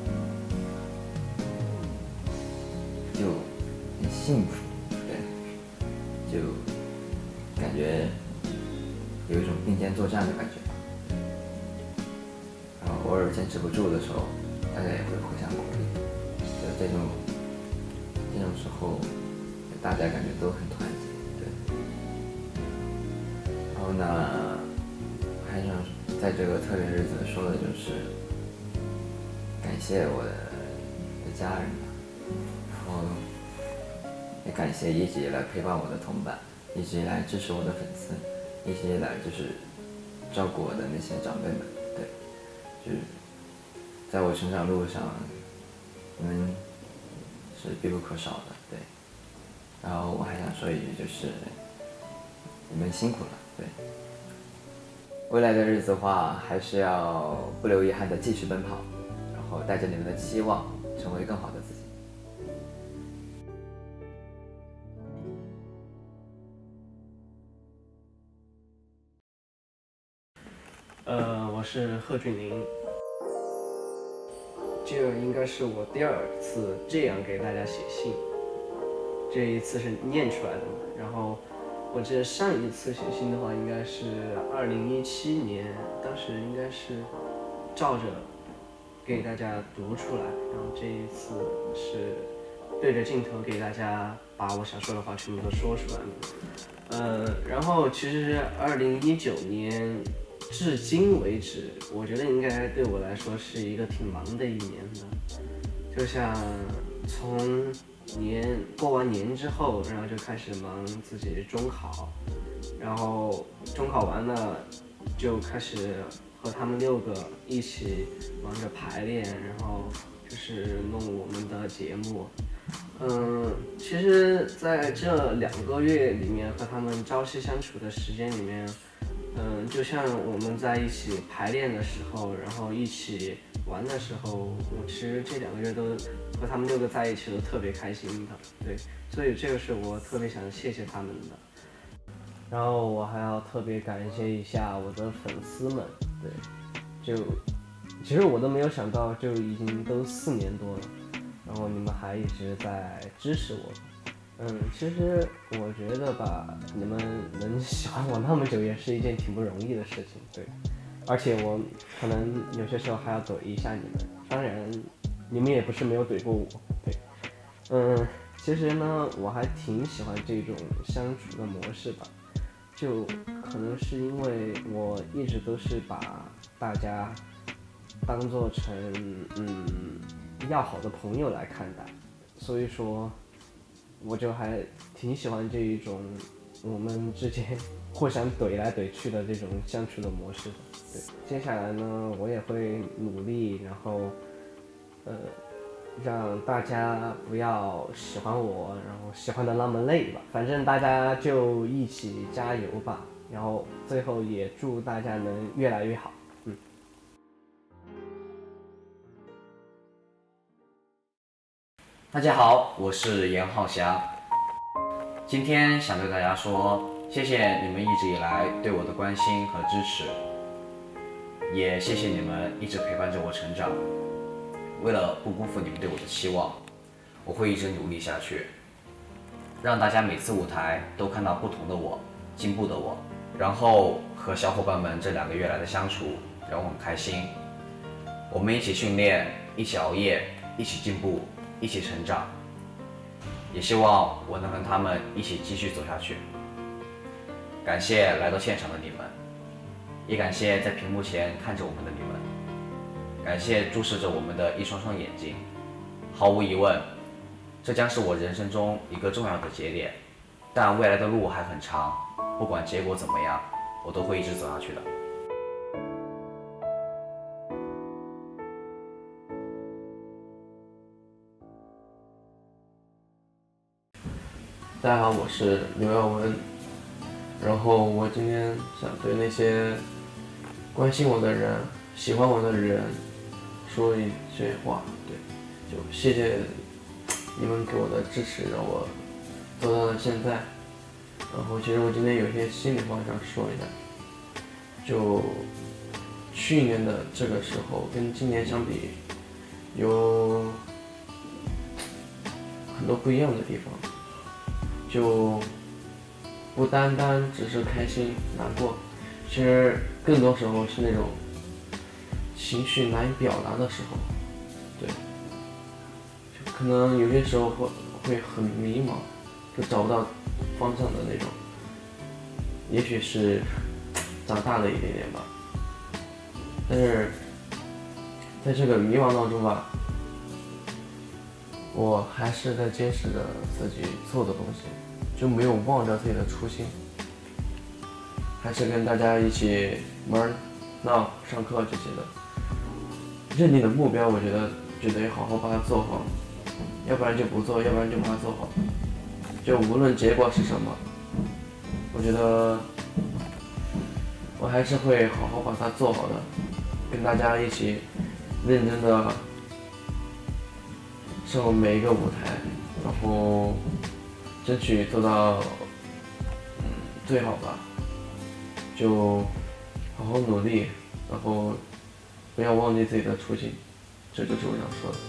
就很幸福，对，就感觉有一种并肩作战的感觉吧。然后偶尔坚持不住的时候，大家也会互相鼓励，就这种这种时候，大家感觉都很团结，对。然后呢，还想在这个特别日子说的就是，感谢我的家人吧，然后也感谢一直以来陪伴我的同伴，一直以来支持我的粉丝，一直以来就是照顾我的那些长辈们，对，就是在我成长路上，你们是必不可少的，对。然后我还想说一句，就是你们辛苦了，对。未来的日子的话，还是要不留遗憾的继续奔跑，然后带着你们的期望，成为更好的自己。 呃，我是贺峻霖。这应该是我第二次这样给大家写信，这一次是念出来的嘛。然后我记得上一次写信的话，应该是二零一七年，当时应该是照着给大家读出来，然后这一次是对着镜头给大家把我想说的话全部都说出来了。呃，然后其实二零一九年至今为止，我觉得应该对我来说是一个挺忙的一年的，就像从年过完年之后，然后就开始忙自己中考，然后中考完了就开始和他们六个一起忙着排练，然后就是弄我们的节目。嗯，其实在这两个月里面和他们朝夕相处的时间里面，嗯，就像我们在一起排练的时候，然后一起玩的时候，我其实这两个月都和他们六个在一起都特别开心的，对，所以这个是我特别想谢谢他们的。然后我还要特别感谢一下我的粉丝们，对，就其实我都没有想到，就已经都四年多了，然后你们还一直在支持我。嗯，其实我觉得吧，你们能喜欢我那么久也是一件挺不容易的事情，对。而且我可能有些时候还要怼一下你们，当然你们也不是没有怼过我，对。嗯，其实呢，我还挺喜欢这种相处的模式吧，就可能是因为我一直都是把大家当做成嗯要好的朋友来看待，所以说我就还挺喜欢这一种我们之间互相怼来怼去的这种相处的模式的。对，接下来呢，我也会努力，然后呃让大家不要喜欢我，然后喜欢的那么累吧，反正大家就一起加油吧，然后最后也祝大家能越来越好。嗯。 大家好，我是严浩翔。今天想对大家说，谢谢你们一直以来对我的关心和支持，也谢谢你们一直陪伴着我成长。为了不辜负你们对我的期望，我会一直努力下去，让大家每次舞台都看到不同的我，进步的我。然后和小伙伴们这两个月来的相处，让我很开心。我们一起训练，一起熬夜，一起进步，一起成长。也希望我能跟他们一起继续走下去。感谢来到现场的你们，也感谢在屏幕前看着我们的你们，感谢注视着我们的一双双眼睛。毫无疑问，这将是我人生中一个重要的节点，但未来的路还很长，不管结果怎么样，我都会一直走下去的。 大家好，我是刘耀文。然后我今天想对那些关心我的人、喜欢我的人说一句话，对，就谢谢你们给我的支持，让我走到了现在。然后其实我今天有一些心里话想说一下，就去年的这个时候跟今年相比，有很多不一样的地方。就不单单只是开心难过，其实更多时候是那种情绪难以表达的时候，对，就可能有些时候会会很迷茫，就找不到方向的那种，也许是长大了一点点吧，但是在这个迷茫当中吧，我还是在坚持着自己做的东西，就没有忘掉自己的初心，还是跟大家一起玩、闹、上课这些的。认定的目标，我觉得就得好好把它做好，要不然就不做，要不然就把它做好。就无论结果是什么，我觉得我还是会好好把它做好的，跟大家一起认真的上每一个舞台，然后争取做到嗯最好吧，就好好努力，然后不要忘记自己的初心，这就是我想说的。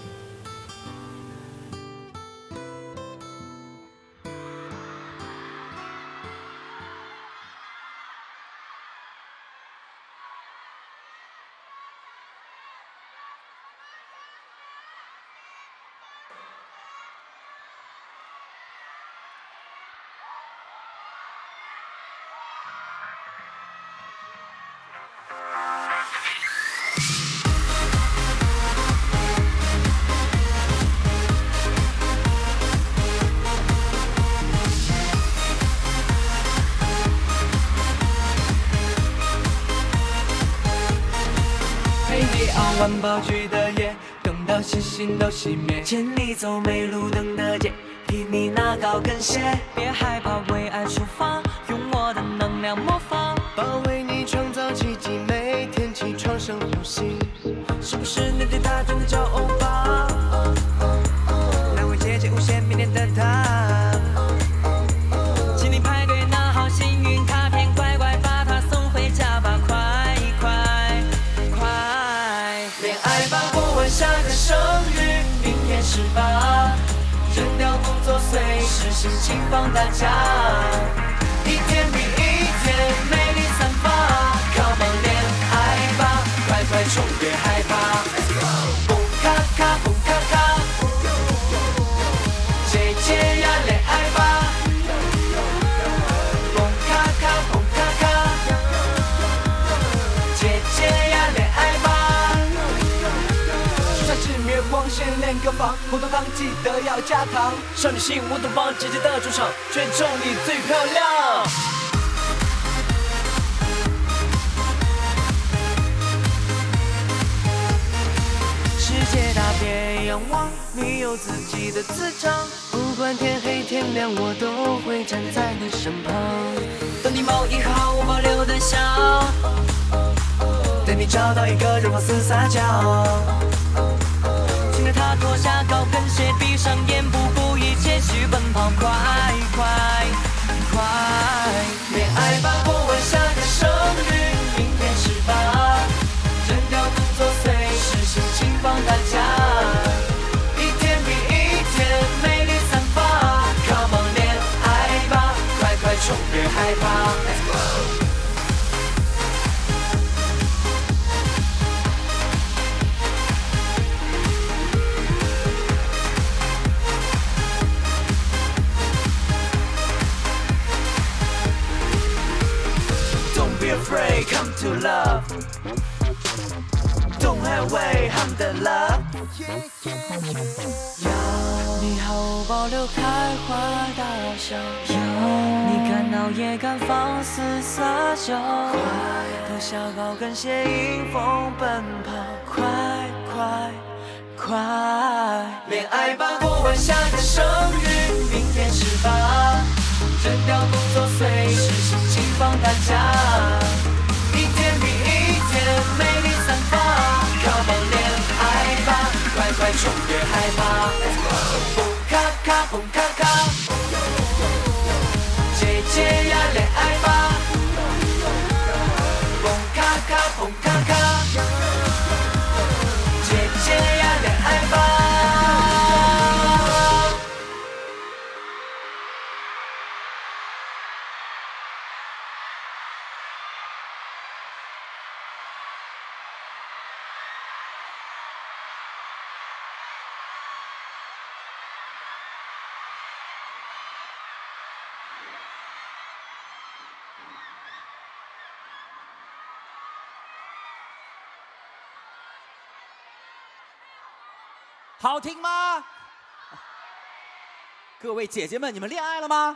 晚爆菊的夜，等到星星都熄灭，牵你走没路灯的街，替你拿高跟鞋。 别害怕，为爱出发，用我的能量魔法， 保卫你创造奇迹，每天起床深呼吸。是不是你对他真的叫欧巴？那位姐姐无限迷恋的他， 请你排队拿好幸运卡片，乖乖把它送回家吧，快快快！ 恋爱吧，不问下个生日，明天是吧？扔掉工作，随时心情放大假，一天比一天美丽散发。Come on， 恋爱吧，快快冲，别害怕。蹦卡卡，蹦卡卡，姐姐呀，恋爱吧。蹦卡卡，蹦卡卡，姐姐呀，恋爱吧。树上是月光线练歌房，红豆汤记得要加糖。少女心我懂帮姐姐的主场，全中你最漂亮。世界大，别仰望，你有自己的磁场。不管天黑天亮，我都会站在你身旁。等你某一号，我保留的笑，等你找到一个人放肆撒娇。请让他脱下高跟鞋，闭上眼。 要你毫无保留开怀大笑，要你敢闹也敢放肆撒娇，脱下高跟鞋迎风奔跑，快快快！恋爱吧，过完夏的生日，明天是吧？扔掉工作，随时心情放大假，一天比一天美丽散发。Come on， 恋爱吧，快快冲，别害怕。蹦卡卡，蹦卡卡，姐姐呀，恋爱吧。蹦卡卡，蹦卡卡，姐姐呀，恋爱吧。 好听吗？各位姐姐们，你们恋爱了吗？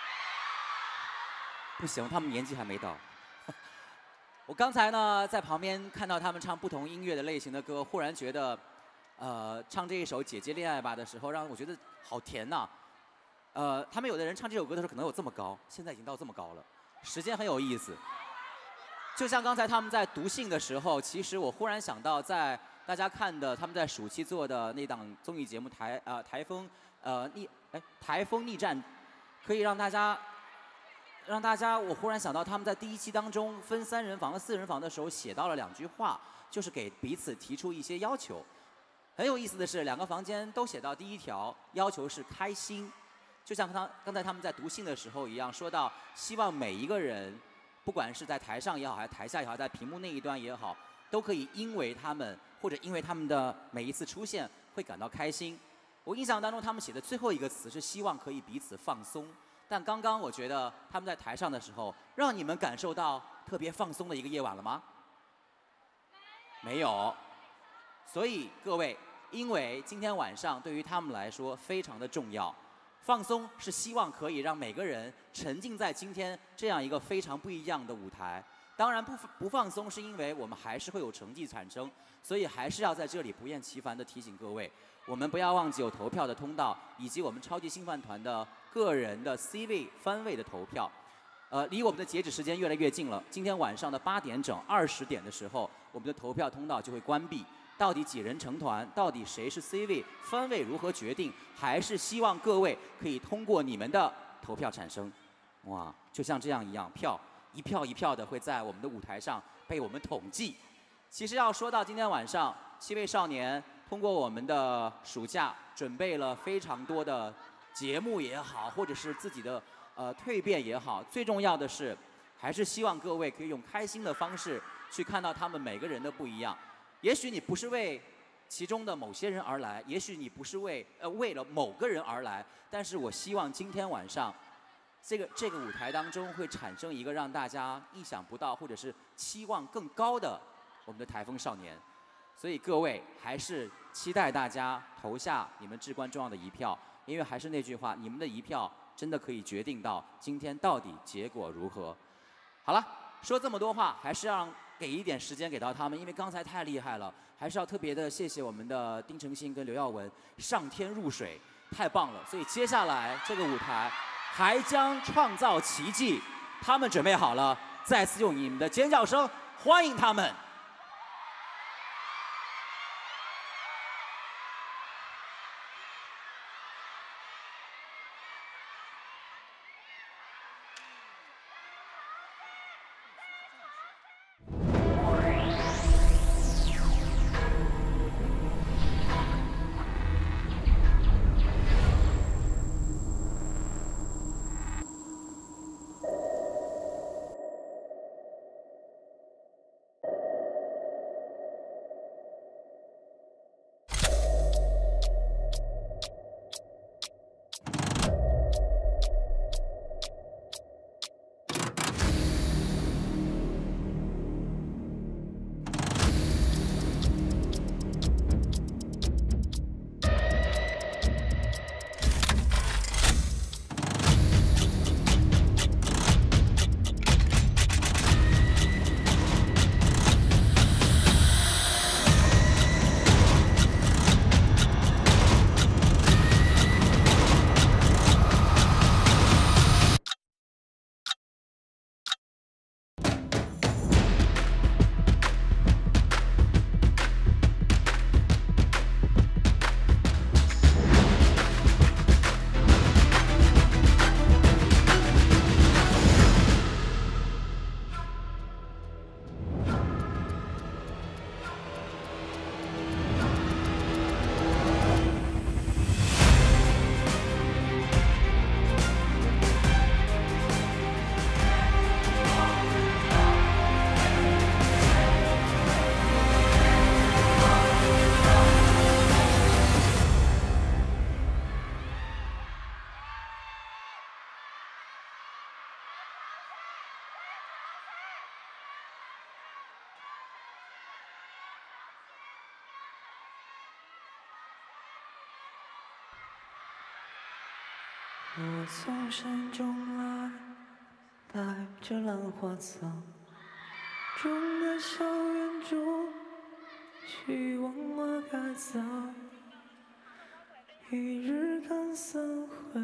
不行，他们年纪还没到。我刚才呢，在旁边看到他们唱不同音乐的类型的歌，忽然觉得，呃，唱这一首《姐姐恋爱吧》的时候，让我觉得好甜呐、呃，他们有的人唱这首歌的时候可能有这么高，现在已经到这么高了，时间很有意思。就像刚才他们在读信的时候，其实我忽然想到，在大家看的他们在暑期做的那档综艺节目台呃台风呃逆哎台风逆战，可以让大家让大家我忽然想到他们在第一期当中分三人房和四人房的时候写到了两句话，就是给彼此提出一些要求。很有意思的是，两个房间都写到第一条要求是开心，就像他刚才他们在读信的时候一样，说到希望每一个人，不管是在台上也好，还是台下也好，在屏幕那一端也好，都可以因为他们或者因为他们的每一次出现会感到开心。我印象当中他们写的最后一个词是希望可以彼此放松，但刚刚我觉得他们在台上的时候，让你们感受到特别放松的一个夜晚了吗？没有。所以各位，因为今天晚上对于他们来说非常的重要，放松是希望可以让每个人沉浸在今天这样一个非常不一样的舞台。当然不不放松是因为我们还是会有成绩产生，所以还是要在这里不厌其烦地提醒各位，我们不要忘记有投票的通道，以及我们超级星饭团的个人的 C 位番位的投票。呃，离我们的截止时间越来越近了，今天晚上的八点整、二十点的时候，我们的投票通道就会关闭。到底几人成团？到底谁是 C 位？番位如何决定？还是希望各位可以通过你们的投票产生。哇，就像这样一样，票一票一票的会在我们的舞台上被我们统计。其实要说到今天晚上，七位少年通过我们的暑假准备了非常多的节目也好，或者是自己的呃蜕变也好，最重要的是，还是希望各位可以用开心的方式去看到他们每个人的不一样。也许你不是为其中的某些人而来，也许你不是为呃为了某个人而来，但是我希望今天晚上，这个这个舞台当中会产生一个让大家意想不到，或者是期望更高的我们的台风少年。所以各位还是期待大家投下你们至关重要的一票，因为还是那句话，你们的一票真的可以决定到今天到底结果如何。好了，说这么多话，还是让给一点时间给到他们，因为刚才太厉害了，还是要特别的谢谢我们的丁程鑫跟刘耀文上天入水，太棒了。所以接下来这个舞台还将创造奇迹，他们准备好了，再次用你们的尖叫声欢迎他们。 我从山中来，带着兰花草，种在校园中，希望花开早。一日看三回，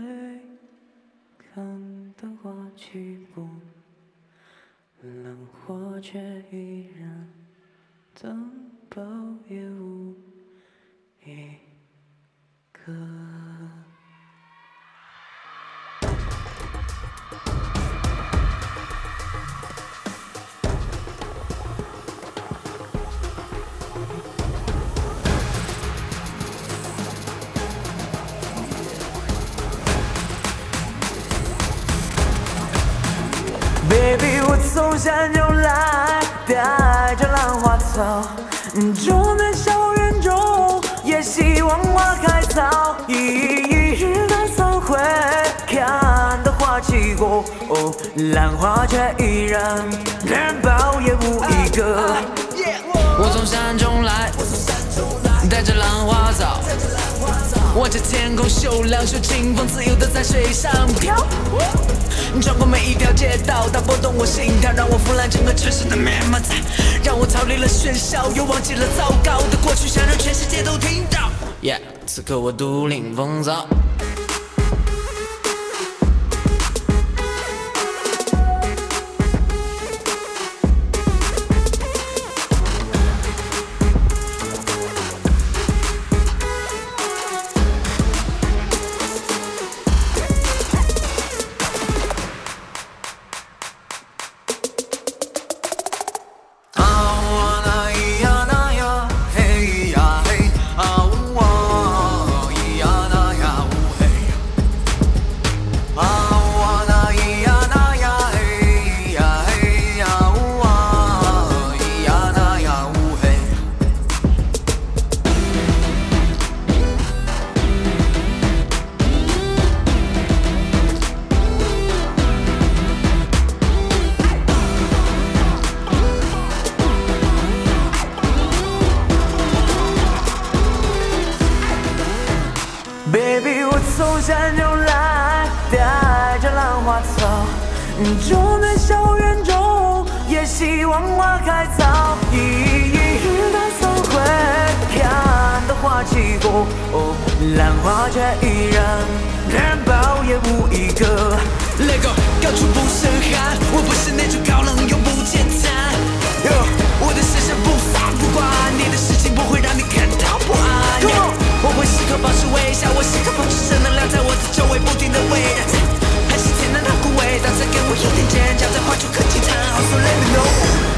看得花期过，兰花却依然等抱也无一个。Baby， 我从山中来，带着兰花草，种在校园中，也希望花开早。一日看三回，看得花期过，哦，兰花却依然连抱也无一个。 我从山中来，带着兰花草，望着天空秀亮，手清风自由地在水上飘。穿过每一条街道，它拨动我心跳，让我俯览整个城市的面貌在，让我逃离了喧嚣，又忘记了糟糕的过去，想让全世界都听到。Yeah， 此刻我独领风骚。Baby， 我从山中来，带着兰花草，种在校园中，也希望花开早。一日看三回，看得花期过，哦，兰花却依然连抱也无一个。Let go， 高处不胜寒，我不是那种高冷又不健谈。我的视线不散不管，你的事情不会让你感到不安。Yeah， 我会时刻保持微笑，我时刻保持正能量，在我的周围不停的围绕着。还是天然的枯萎，但再给我一点尖叫，再画出颗金灿好 ，So let me know。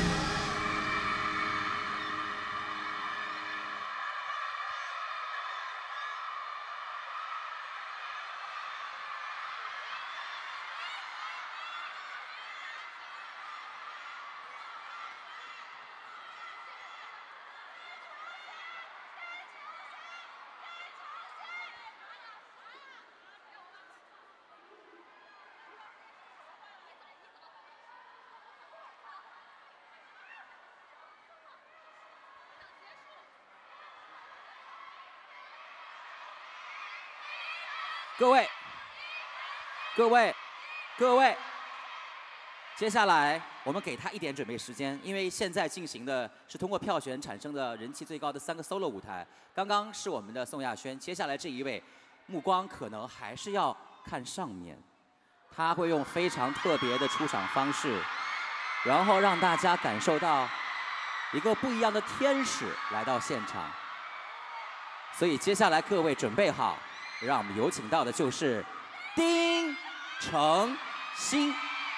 各位，各位，各位，接下来我们给他一点准备时间，因为现在进行的是通过票选产生的人气最高的三个 solo 舞台。刚刚是我们的宋亚轩，接下来这一位，目光可能还是要看上面，他会用非常特别的出场方式，然后让大家感受到一个不一样的天使来到现场。所以接下来各位准备好。让我们有请到的就是丁程鑫。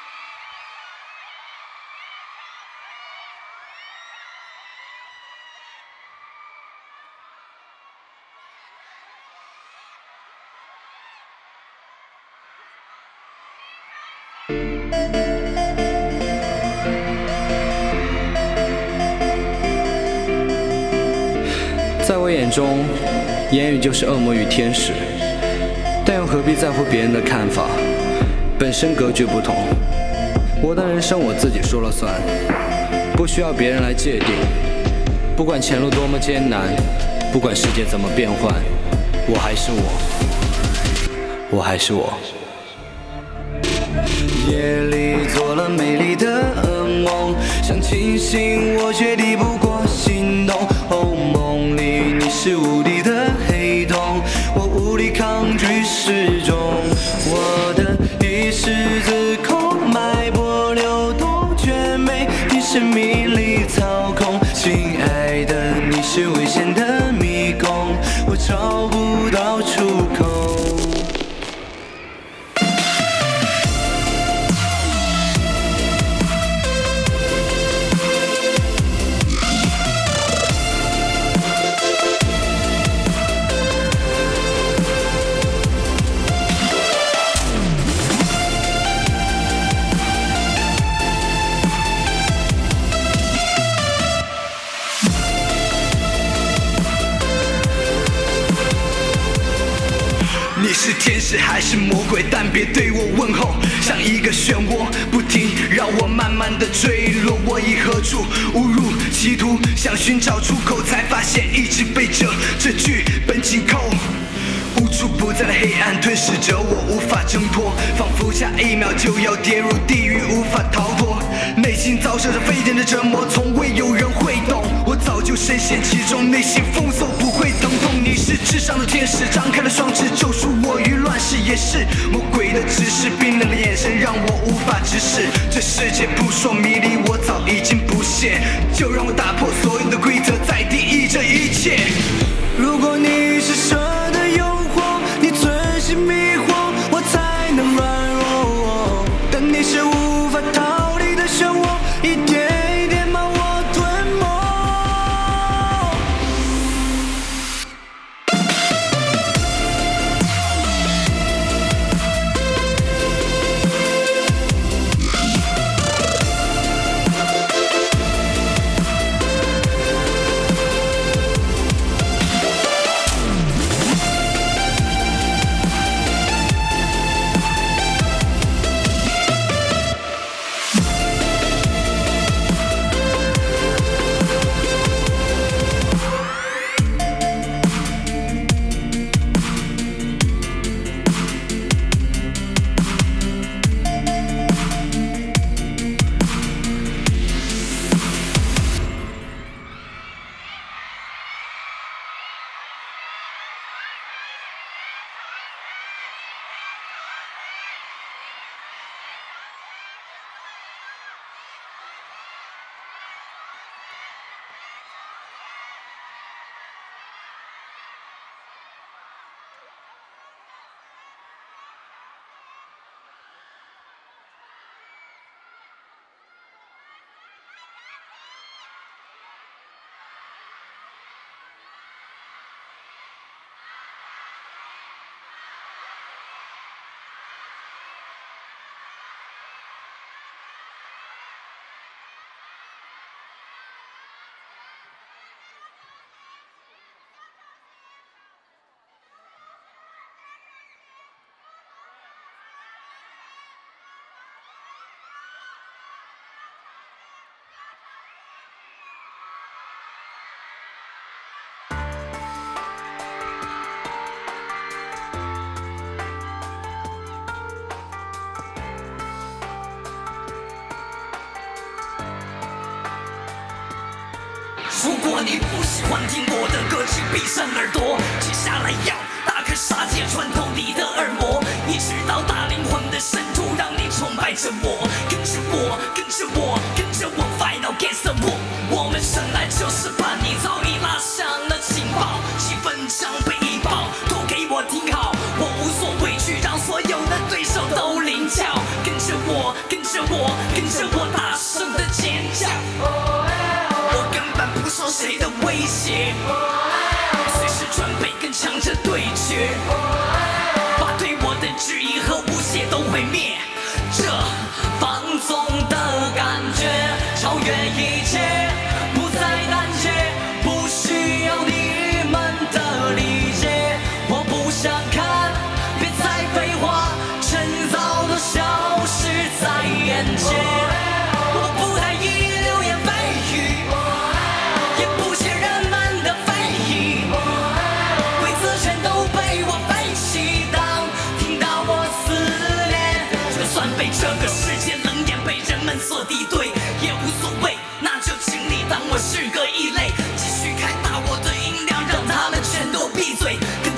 在我眼中，言语就是恶魔与天使。但又何必在乎别人的看法？本身格局不同，我的人生我自己说了算，不需要别人来界定。不管前路多么艰难，不管世界怎么变幻，我还是我。 我还是我。 夜里做了美丽的噩梦，想清醒我却抵不过心动。哦，梦里你是无敌的黑洞，我无力抗拒失重。我的意识自控，脉搏流动，却没你是迷离操控。亲爱的，你是危险的迷宫，我找不到出口。你是天使还是魔鬼？但别对我问候，像一个漩涡，不停让我慢慢的坠落。我以何处误入歧途，想寻找出口，才发现一直被这这剧本紧扣。无处不在的黑暗吞噬着我，无法挣脱，仿佛下一秒就要跌入地狱，无法逃脱。内心遭受着非典的折磨，从未有人会懂。我早就深陷其中，内心封锁不会疼痛。你是至上的天使，张开了双翅救赎我于乱世，也是魔鬼的指示，冰冷的眼神让我无法直视。这世界扑朔迷离，我早已经不屑，就让我打破所有的规则，再定义这一切。如果你是蛇的诱惑，你存心迷惑，我才能软弱。但你是无法逃离的漩涡，一点一点把我吞没。 如果你不喜欢听我的歌，请闭上耳朵。接下来要大开杀戒，穿透你的耳膜，一直到大灵魂的深处，让你崇拜着我。跟着我，跟着我，跟着我 ，Final Gangsta War。我们生来就是叛逆，早已拉响了警报，气氛将被引爆，都给我听好，我无所畏惧，让所有的对手都领教。跟着我，跟着我，跟着我，大声的尖叫。不受谁的威胁，随时准备跟强者对决，把对我的质疑和诬陷都毁灭。这放纵的感觉超越一切，不再胆怯，不需要你们的理解。我不想看，别再废话，迟早都消失在眼前。我不在意流言蜚语。规则全都被我背弃，当听到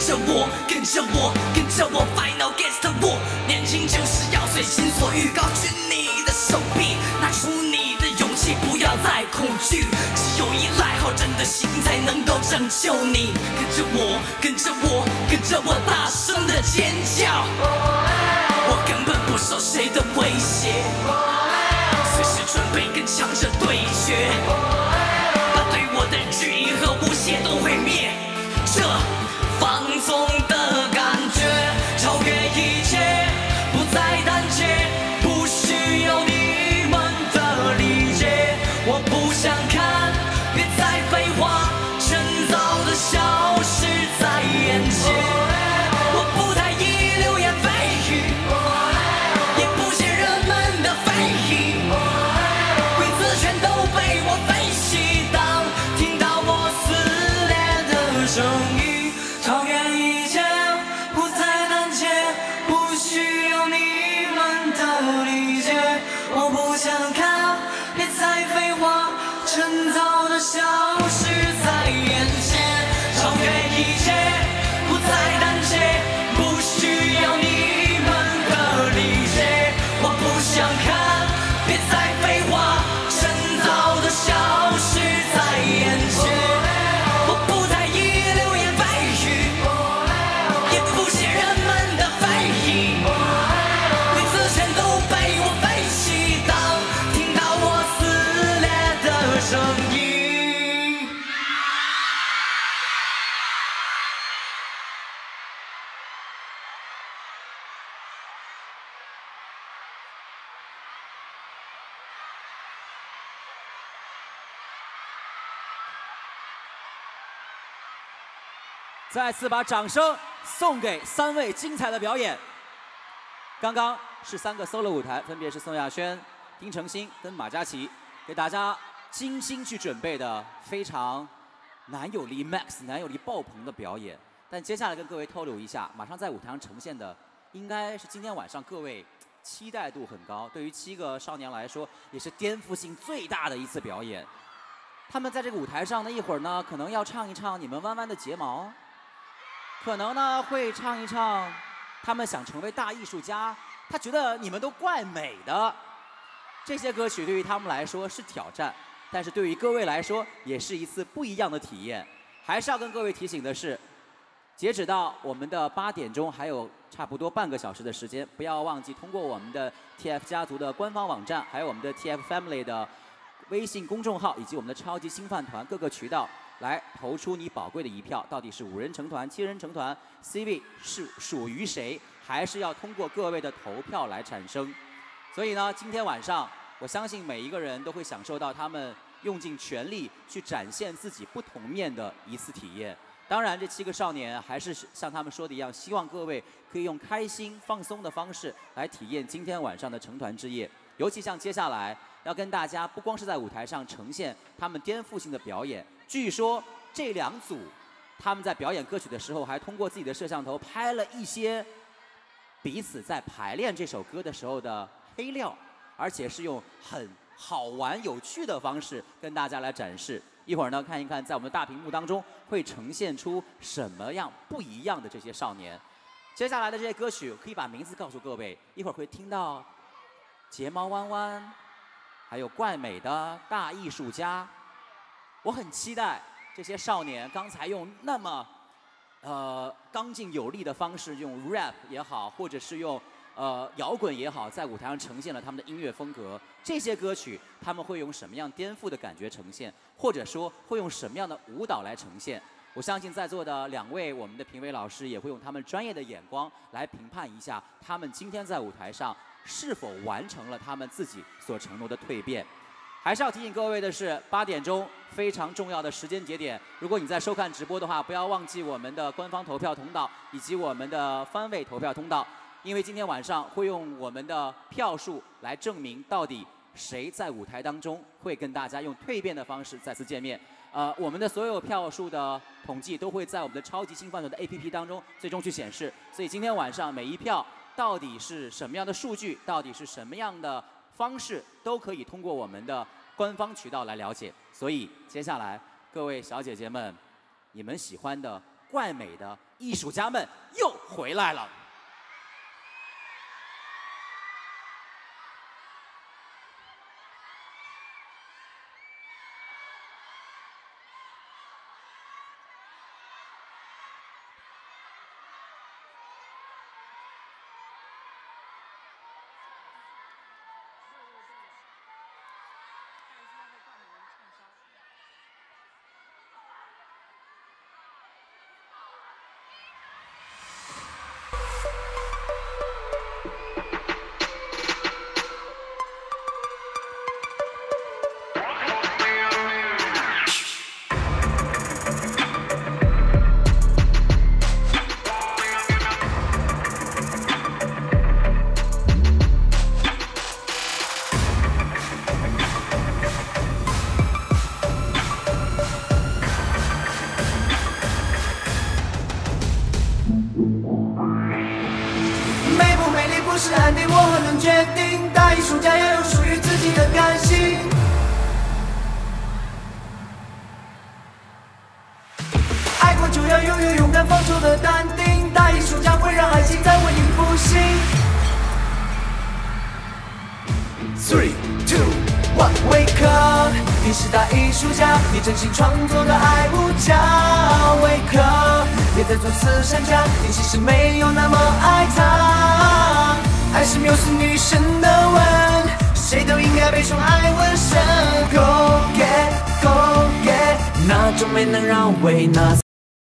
着我，跟着我，跟着我 ，Final Against the Wall。年轻就是要随心所欲，高举你的手臂，拿出你的勇气，不要再恐惧。只有依赖好人的心，才能够拯救你。跟着我，跟着我，跟着我，大声的尖叫。我根本不受谁的威胁，随时准备跟强者对决，把对我的质疑和无邪都毁灭。这放纵的感觉超越一切，不再胆怯，不需要你们的理解。我不想看，别再废话，趁早的消失在眼前。我不太意流言蜚语，也不屑人们的非议，规则全都被我分析。当听到我撕裂的声音，超越一切，不再胆怯，不需要你们的理解。我不想看，别再废话，趁早的消失在眼前。超越一切，不再胆怯，不需要你们的理解。我不想看，别再废话，趁早的消失在眼前。我不太意流言蜚语，也不屑人们的非议，规则全都被我分析。当听到我撕裂的声音。 再次把掌声送给三位精彩的表演。刚刚是三个 solo 舞台，分别是宋亚轩、丁程鑫跟马嘉祺，给大家精心去准备的非常男友力 max、男友力爆棚的表演。但接下来跟各位透露一下，马上在舞台上呈现的，应该是今天晚上各位期待度很高，对于七个少年来说，也是颠覆性最大的一次表演。他们在这个舞台上呢，一会儿呢，可能要唱一唱你们弯弯的睫毛。可能呢会唱一唱，他们想成为大艺术家，他觉得你们都怪美的。这些歌曲对于他们来说是挑战，但是对于各位来说也是一次不一样的体验。还是要跟各位提醒的是，截止到我们的八点钟还有差不多半个小时的时间，不要忘记通过我们的 T F 家族的官方网站，还有我们的 T F Family 的微信公众号以及我们的超级星饭团各个渠道。来投出你宝贵的一票，到底是五人成团、七人成团 ，C 位是属于谁，还是要通过各位的投票来产生？所以呢，今天晚上我相信每一个人都会享受到他们用尽全力去展现自己不同面的一次体验。当然，这七个少年还是像他们说的一样，希望各位可以用开心、放松的方式来体验今天晚上的成团之夜。尤其像接下来要跟大家不光是在舞台上呈现他们颠覆性的表演。据说这两组他们在表演歌曲的时候，还通过自己的摄像头拍了一些彼此在排练这首歌的时候的黑料，而且是用很好玩有趣的方式跟大家来展示。一会儿呢，看一看在我们的大屏幕当中会呈现出什么样不一样的这些少年。接下来的这些歌曲可以把名字告诉各位，一会儿会听到睫毛弯弯，还有怪美的大艺术家。我很期待这些少年刚才用那么呃刚劲有力的方式，用 rap 也好，或者是用呃摇滚也好，在舞台上呈现了他们的音乐风格。这些歌曲他们会用什么样颠覆的感觉呈现，或者说会用什么样的舞蹈来呈现？我相信在座的两位我们的评委老师也会用他们专业的眼光来评判一下，他们今天在舞台上是否完成了他们自己所承诺的蜕变。还是要提醒各位的是，八点钟非常重要的时间节点。如果你在收看直播的话，不要忘记我们的官方投票通道以及我们的番位投票通道，因为今天晚上会用我们的票数来证明到底谁在舞台当中会跟大家用蜕变的方式再次见面。呃，我们的所有票数的统计都会在我们的超级星饭团的 A P P 当中最终去显示。所以今天晚上每一票到底是什么样的数据，到底是什么样的方式，都可以通过我们的官方渠道来了解。所以接下来各位小姐姐们，你们喜欢的冠美的艺术家们又回来了。 是安定，我何能决定？大艺术家要有属于自己的感性。爱过就要拥有勇敢放手的淡定，大艺术家会让爱情在我音复兴。Three, two, one, wake up！ 你是大艺术家，你真心创作的爱无价。Wake up！ 别再做慈善家，你其实没有那么爱他。爱是缪斯女神的吻，谁都应该被宠爱纹身。Go get, go get， 那种美能让维纳斯。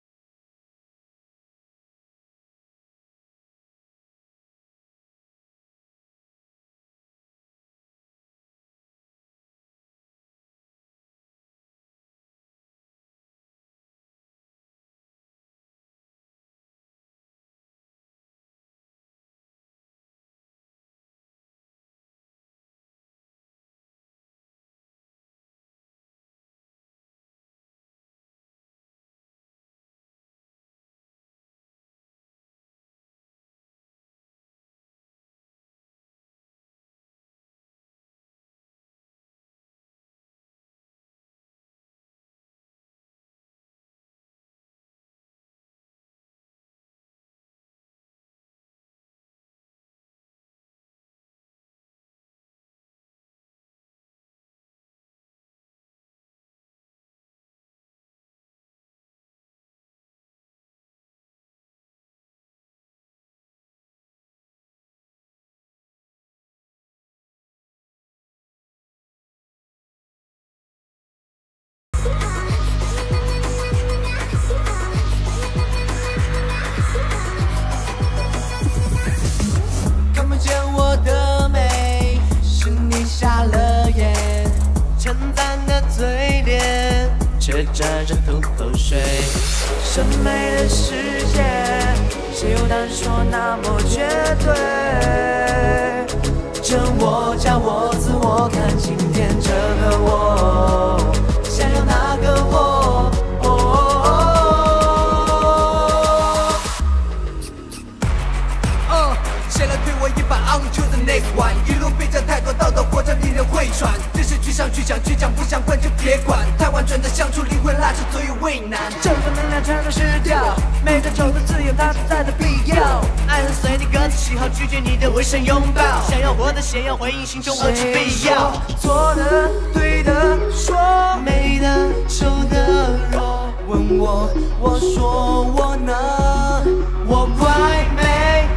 沾着吐口水，审美的世界，谁又敢说那么绝对？真我假我自我，看今天这个我，想要那个我。哦哦，谁来推我一把 on to the next one？ 一路被这太多道德活着令人会喘。这是去上去讲去讲不想管就别管，太婉转的相处灵魂拉扯左右为难，正负能量全都失掉，每个州的自由它存在的必要，爱很随你个人喜好，拒绝你的微声拥抱，想要活的先要回应心中恶之必要，错的对的说，美的丑的弱，问我我说我能，我怪美。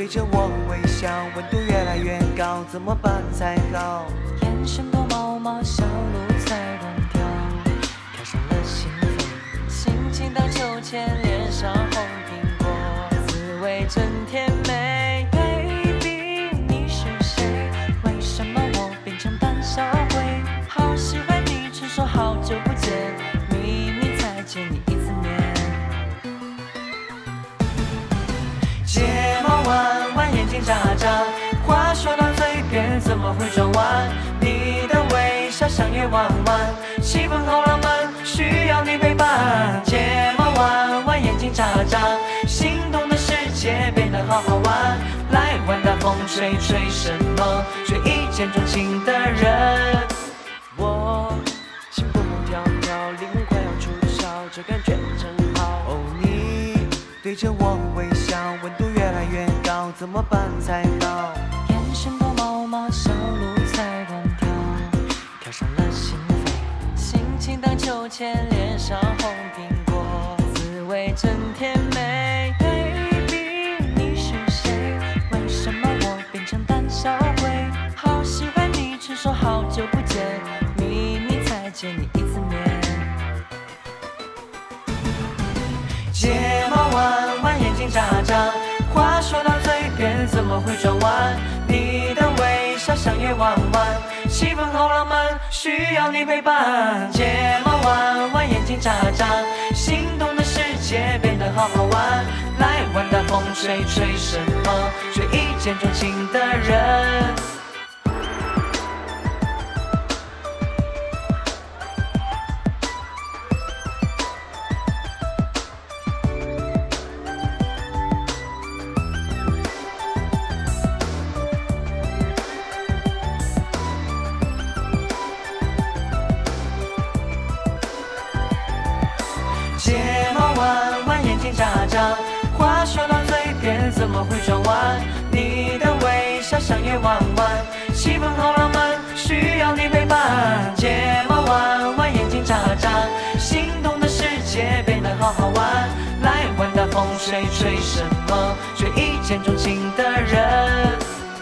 着我微笑，温度越来越高，怎么办才好？ 眼神多毛毛，小鹿在乱跳，跳上了心扉，心情荡秋千，脸上红苹果，滋味真甜美。Baby， 你是谁？为什么我变成胆小鬼？好喜欢你，只说好久不见，明明才见你一次面。 睫毛弯弯，眼睛眨眨，话说到嘴边怎么会转弯？你的微笑像月弯弯，气氛好浪漫，需要你陪伴。睫毛弯弯，眼睛眨眨，心动的世界变得好好玩。来玩大风吹吹什么？吹一见钟情的人。我心蹦蹦跳跳，灵魂快要出窍，这感觉真好。哦，你对着我微笑，温度越来越高，怎么办才好？ 眼神多毛毛，小鹿在乱跳，跳上了心扉，心情荡秋千，脸上红苹果，滋味真甜美。Baby， 你是谁？为什么我变成胆小鬼？好喜欢你，只说好久不见，明明才见你一次面。 睫毛弯弯，眼睛眨眨，话说到嘴边怎么会转弯？你的微笑像月弯弯，气氛好浪漫，需要你陪伴。睫毛弯弯，眼睛眨眨，心动的世界变得好好玩。来玩大风吹吹什么？吹一见钟情的人。睫毛弯弯，眼睛眨眨，话说到嘴边怎么会转弯？你的微笑像月弯弯，气氛好浪漫，需要你陪伴。睫毛弯弯，眼睛眨眨，心动的世界变得好好玩。来玩大风吹吹什么？吹一见钟情的人。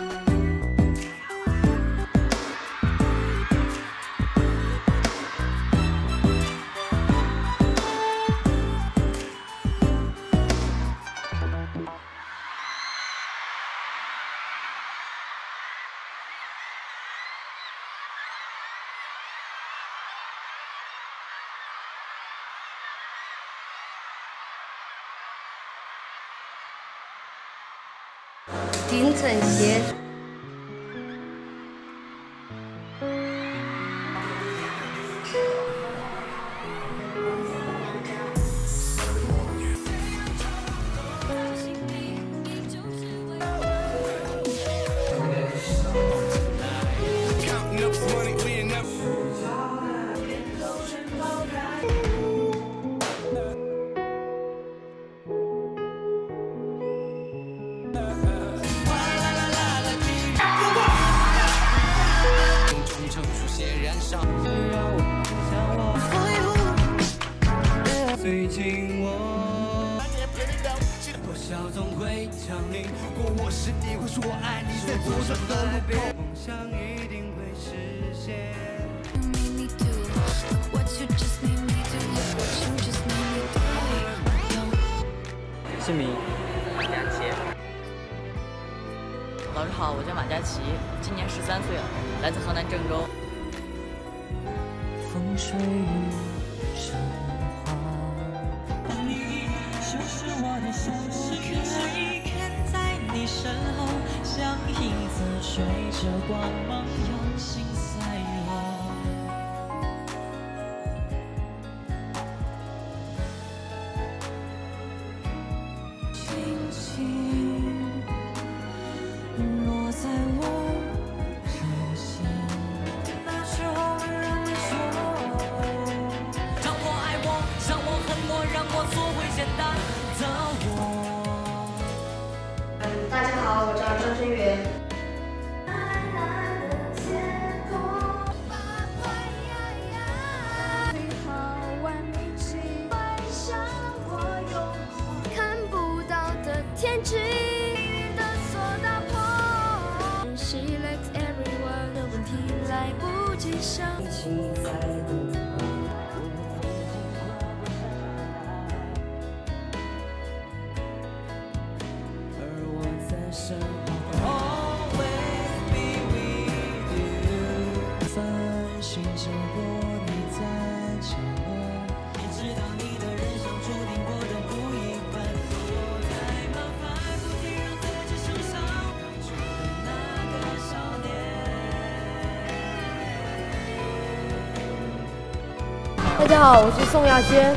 丁承熙。 最近我多少总会降临，如果我是你，会说我爱你，在左转的路口，梦想一定会实现。 姓名： 马佳琪。老师好，我叫马佳琪，今年十三岁了，来自河南郑州。 风水雨生花，你就是我的小时可以看在你身后，像影子随着光芒涌心塞落。轻轻落在我手心，那时候让你说， 让我爱我，让我恨我，让我做回简单的我。 嗯，大家好，我叫张真源。 大家好，我是宋亚轩。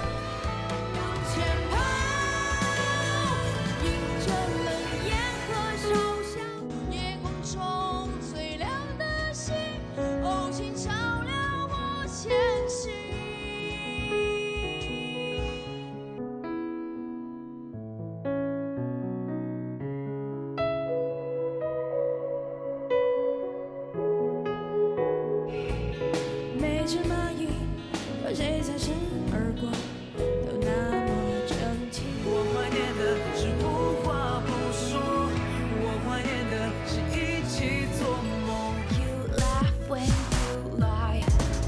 每只蚂蚁和谁擦身而过，都那么整齐。我怀念的是无话不说，我怀念的是一起做梦。You laugh when you lie,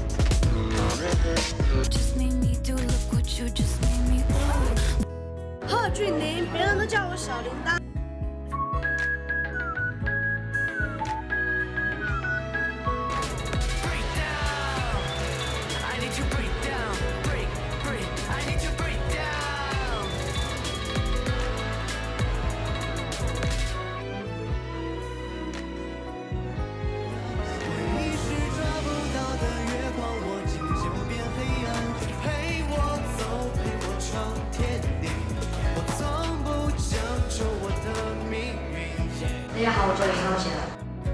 just made me do. Look what you just made me do. 贺峻霖，别人都叫我小铃铛。 大家好，我叫林浩贤。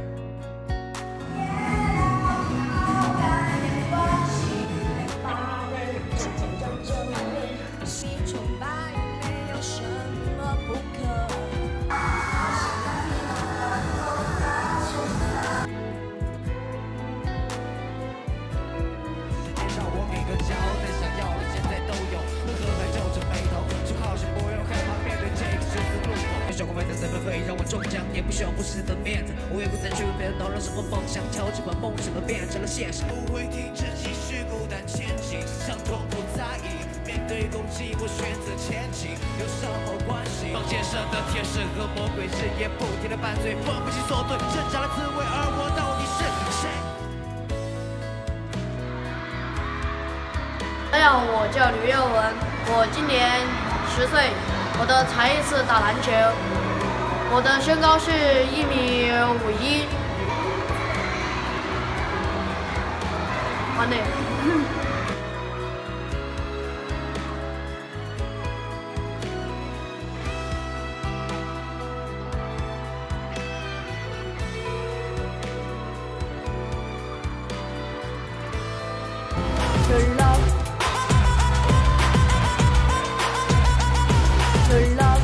让我中奖，也不需要不实的面子。我也不再去别闹，让什么梦想敲击把梦想都变成了现实。不会停止，继续孤单前进，伤痛不在意。面对攻击，我选择前进，有什么关系？放箭射的天使和魔鬼日夜不停的拌嘴，分不清所对，挣扎的滋味，而我到底是谁？ 大家好，我叫吕耀文，我今年十岁，我的才艺是打篮球。 我的身高是一米五一，完了。Your love, your love.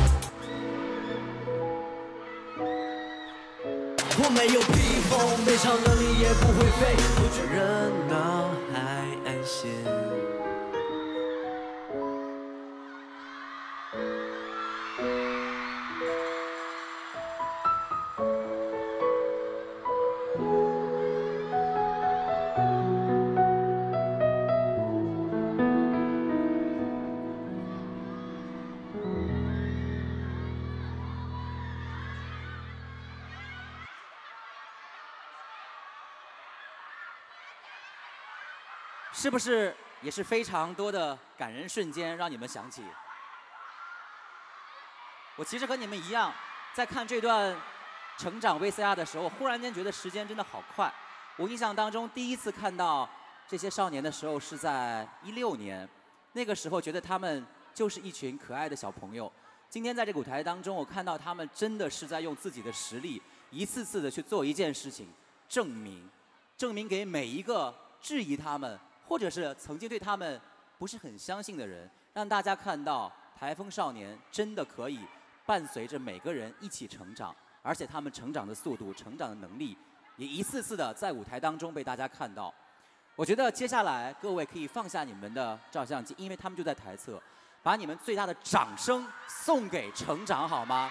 我没有披风，没超能力也不会飞，不觉热闹还安心。 是不是也是非常多的感人瞬间让你们想起？我其实和你们一样，在看这段成长 V C R 的时候，忽然间觉得时间真的好快。我印象当中第一次看到这些少年的时候是在一六年，那个时候觉得他们就是一群可爱的小朋友。今天在这个舞台当中，我看到他们真的是在用自己的实力，一次次的去做一件事情，证明，证明给每一个质疑他们。 或者是曾经对他们不是很相信的人，让大家看到台风少年真的可以伴随着每个人一起成长，而且他们成长的速度、成长的能力，也一次次的在舞台当中被大家看到。我觉得接下来各位可以放下你们的照相机，因为他们就在台侧，把你们最大的掌声送给成长，好吗？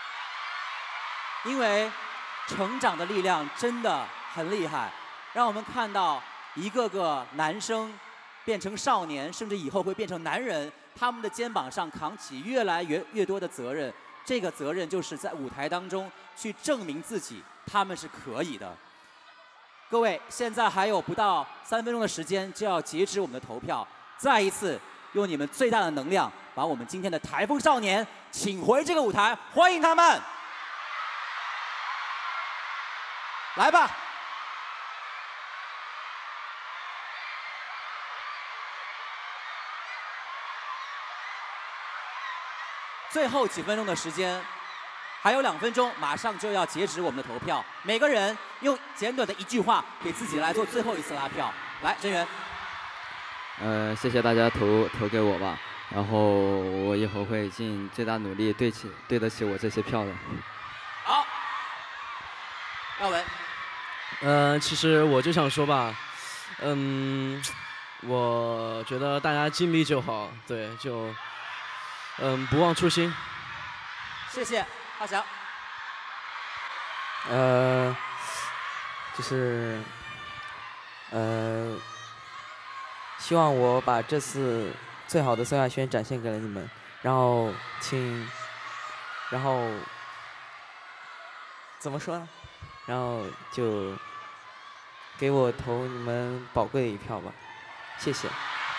因为成长的力量真的很厉害，让我们看到。 一个个男生变成少年，甚至以后会变成男人，他们的肩膀上扛起越来越越多的责任。这个责任就是在舞台当中去证明自己，他们是可以的。各位，现在还有不到三分钟的时间就要截止我们的投票。再一次用你们最大的能量，把我们今天的台风少年请回这个舞台，欢迎他们！来吧！ 最后几分钟的时间，还有两分钟，马上就要截止我们的投票。每个人用简短的一句话给自己来做最后一次拉票。来，真源。 呃，谢谢大家投投给我吧，然后我以后会尽最大努力对起对得起我这些票的。 好，耀文。 呃，其实我就想说吧，嗯，我觉得大家尽力就好，对，就嗯不忘初心。 谢谢，浩翔。 呃，就是呃，希望我把这次最好的萧亚轩展现给了你们，然后请，然后怎么说呢？然后就给我投你们宝贵的一票吧，谢谢。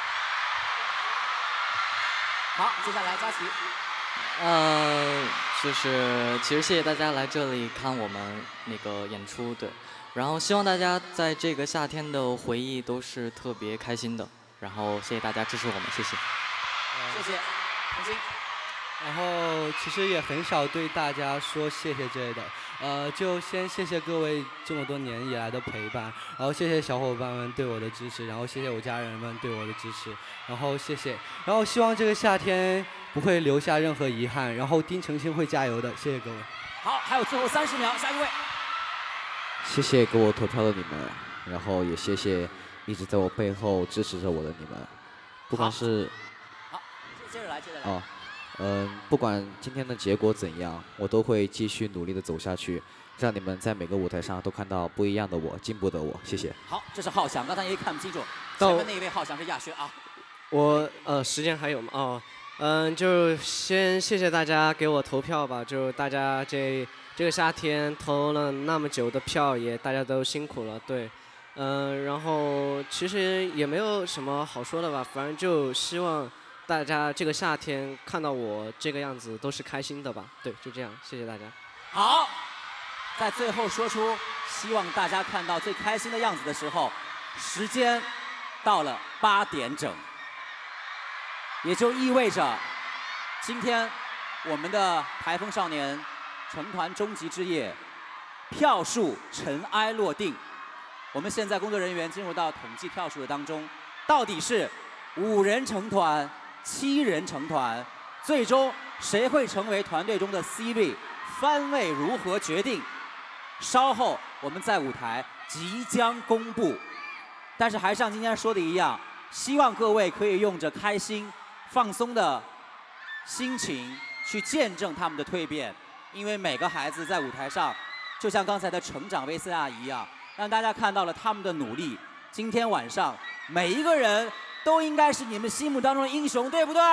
好，接下来佳琪。 呃，就是其实谢谢大家来这里看我们那个演出，对。然后希望大家在这个夏天的回忆都是特别开心的。然后谢谢大家支持我们，谢谢。 谢谢，重新。 然后其实也很少对大家说谢谢之类的，呃，就先谢谢各位这么多年以来的陪伴，然后谢谢小伙伴们对我的支持，然后谢谢我家人们对我的支持，然后谢谢，然后希望这个夏天不会留下任何遗憾，然后丁程鑫会加油的，谢谢各位。 好，还有最后三十秒，下一位。 谢谢给我投票的你们，然后也谢谢一直在我背后支持着我的你们，不管是好，接着来，接着来。 哦。嗯，不管今天的结果怎样，我都会继续努力的走下去，让你们在每个舞台上都看到不一样的我，进步的我。谢谢。 好，这是浩翔，刚才也看不清楚， 到前面那一位浩翔是亚轩啊。 我呃，时间还有吗？哦，嗯，就先谢谢大家给我投票吧，就大家这这个夏天投了那么久的票，也大家都辛苦了，对。嗯，然后其实也没有什么好说的吧，反正就希望大家这个夏天看到我这个样子都是开心的吧？对，就这样，谢谢大家。 好，在最后说出希望大家看到最开心的样子的时候，时间到了八点整，也就意味着今天我们的台风少年成团终极之夜票数尘埃落定。我们现在工作人员进入到统计票数的当中，到底是五人成团？七人成团，最终谁会成为团队中的 C 位？番位如何决定？稍后我们在舞台即将公布。但是还像今天说的一样，希望各位可以用着开心、放松的心情去见证他们的蜕变，因为每个孩子在舞台上，就像刚才的成长 V C R 一样，让大家看到了他们的努力。今天晚上每一个人都应该是你们心目当中的英雄，对不对？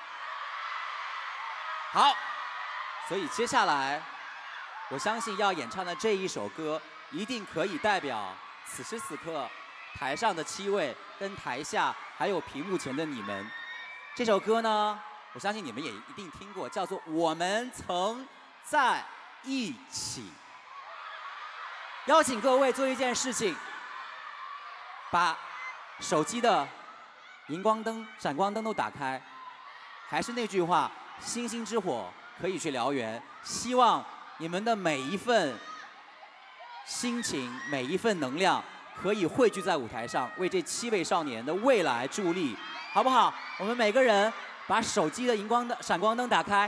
好，所以接下来，我相信要演唱的这一首歌，一定可以代表此时此刻台上的七位跟台下还有屏幕前的你们。这首歌呢，我相信你们也一定听过，叫做《我们曾在一起》。邀请各位做一件事情，把手机的荧光灯、闪光灯都打开，还是那句话，星星之火可以去燎原。希望你们的每一份心情、每一份能量，可以汇聚在舞台上，为这七位少年的未来助力，好不好？我们每个人把手机的荧光灯、闪光灯打开，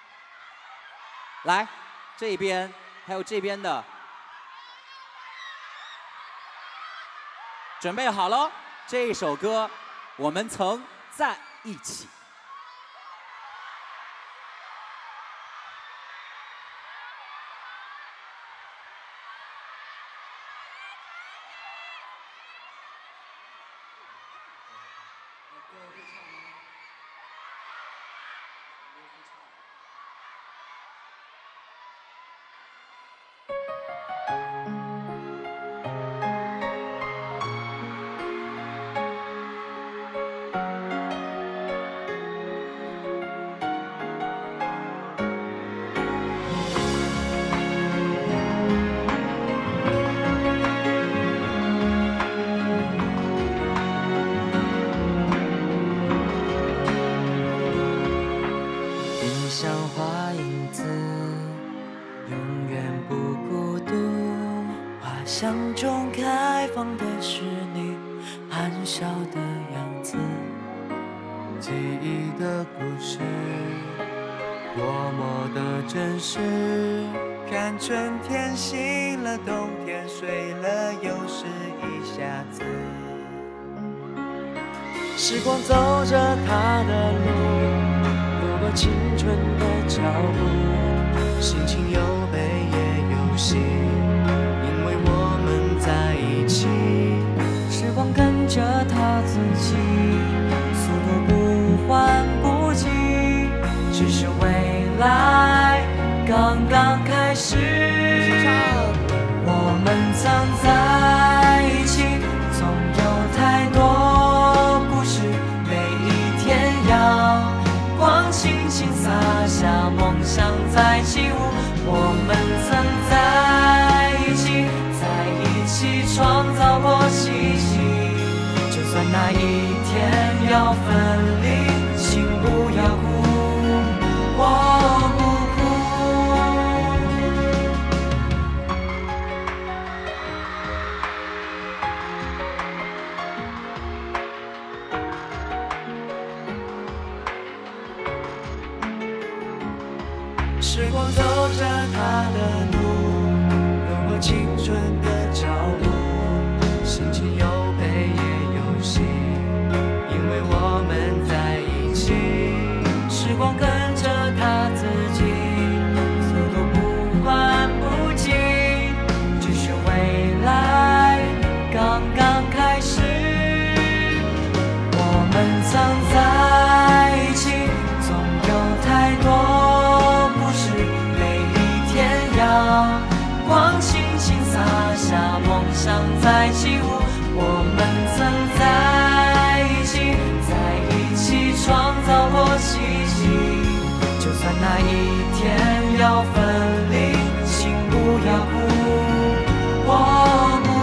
来，这边还有这边的，准备好了，这一首歌。我们曾在一起。 想中开放的是你含笑的样子，记忆的故事多么的真实。看春天醒了，冬天睡了，又是一下子。时光走着它的路，路过青春的脚步，心情有悲也有喜，因为我们在一起。时光跟着它自己，速度不缓不急，只是未来刚刚开始。我们曾在一起，总有太多故事，每一天阳光轻轻洒下，梦想在起舞。我们曾在一起，在一起创造过奇迹，就算那一天要分离，请不要哭，我不哭。时光走着它的路，路过青春的脚步，心情有悲也有喜，因为我们在一起。时光跟着它自己，速度不缓不急，只是未来刚刚开始。我们曾在一起，总有太多故事，每一天阳光轻轻洒下，梦想在起舞。我们曾在一起，在一起创造过奇迹，就算那一天要分离，请不要哭，我不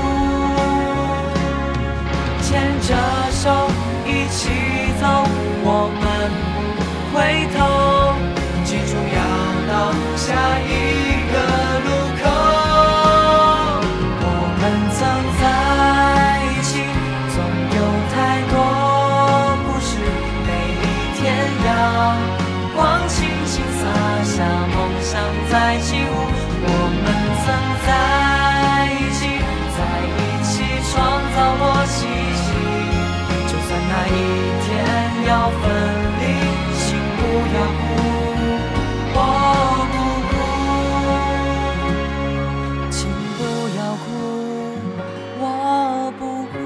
哭。牵着手一起走，我们不回头，记住要到下一个路口。我们曾在一起，总有太多故事，每一天阳光轻轻洒下，梦想在起舞。我们曾在一起，在一起创造过奇迹，就算那一天要分离，请不要哭，我不哭，请不要哭，我不哭。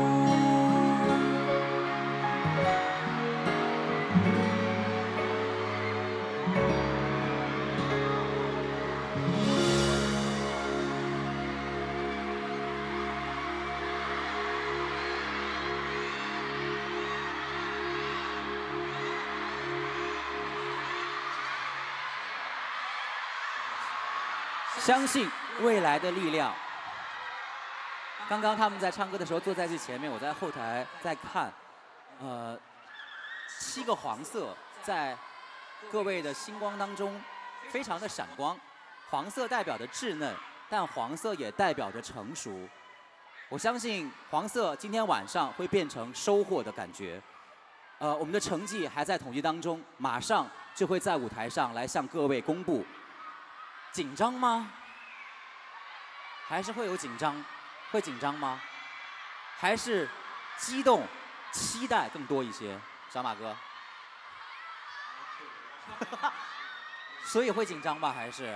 相信未来的力量。刚刚他们在唱歌的时候坐在最前面，我在后台在看，呃，七个黄色在各位的星光当中非常的闪光，黄色代表着稚嫩，但黄色也代表着成熟。我相信黄色今天晚上会变成收获的感觉。呃，我们的成绩还在统计当中，马上就会在舞台上来向各位公布。紧张吗？还是会有紧张？会紧张吗？还是激动、期待更多一些？小马哥，所以会紧张吧？还是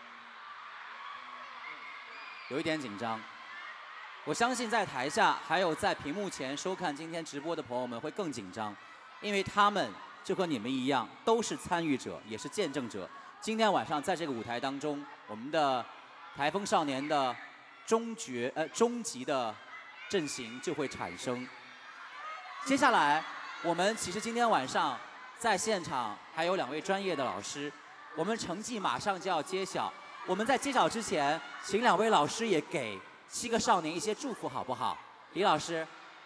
有一点紧张？我相信在台下还有在屏幕前收看今天直播的朋友们会更紧张，因为他们就和你们一样，都是参与者，也是见证者。今天晚上在这个舞台当中，我们的台风少年的终决呃终极的阵型就会产生。接下来，我们其实今天晚上在现场还有两位专业的老师，我们成绩马上就要揭晓。我们在揭晓之前，请两位老师也给七个少年一些祝福，好不好？李老师。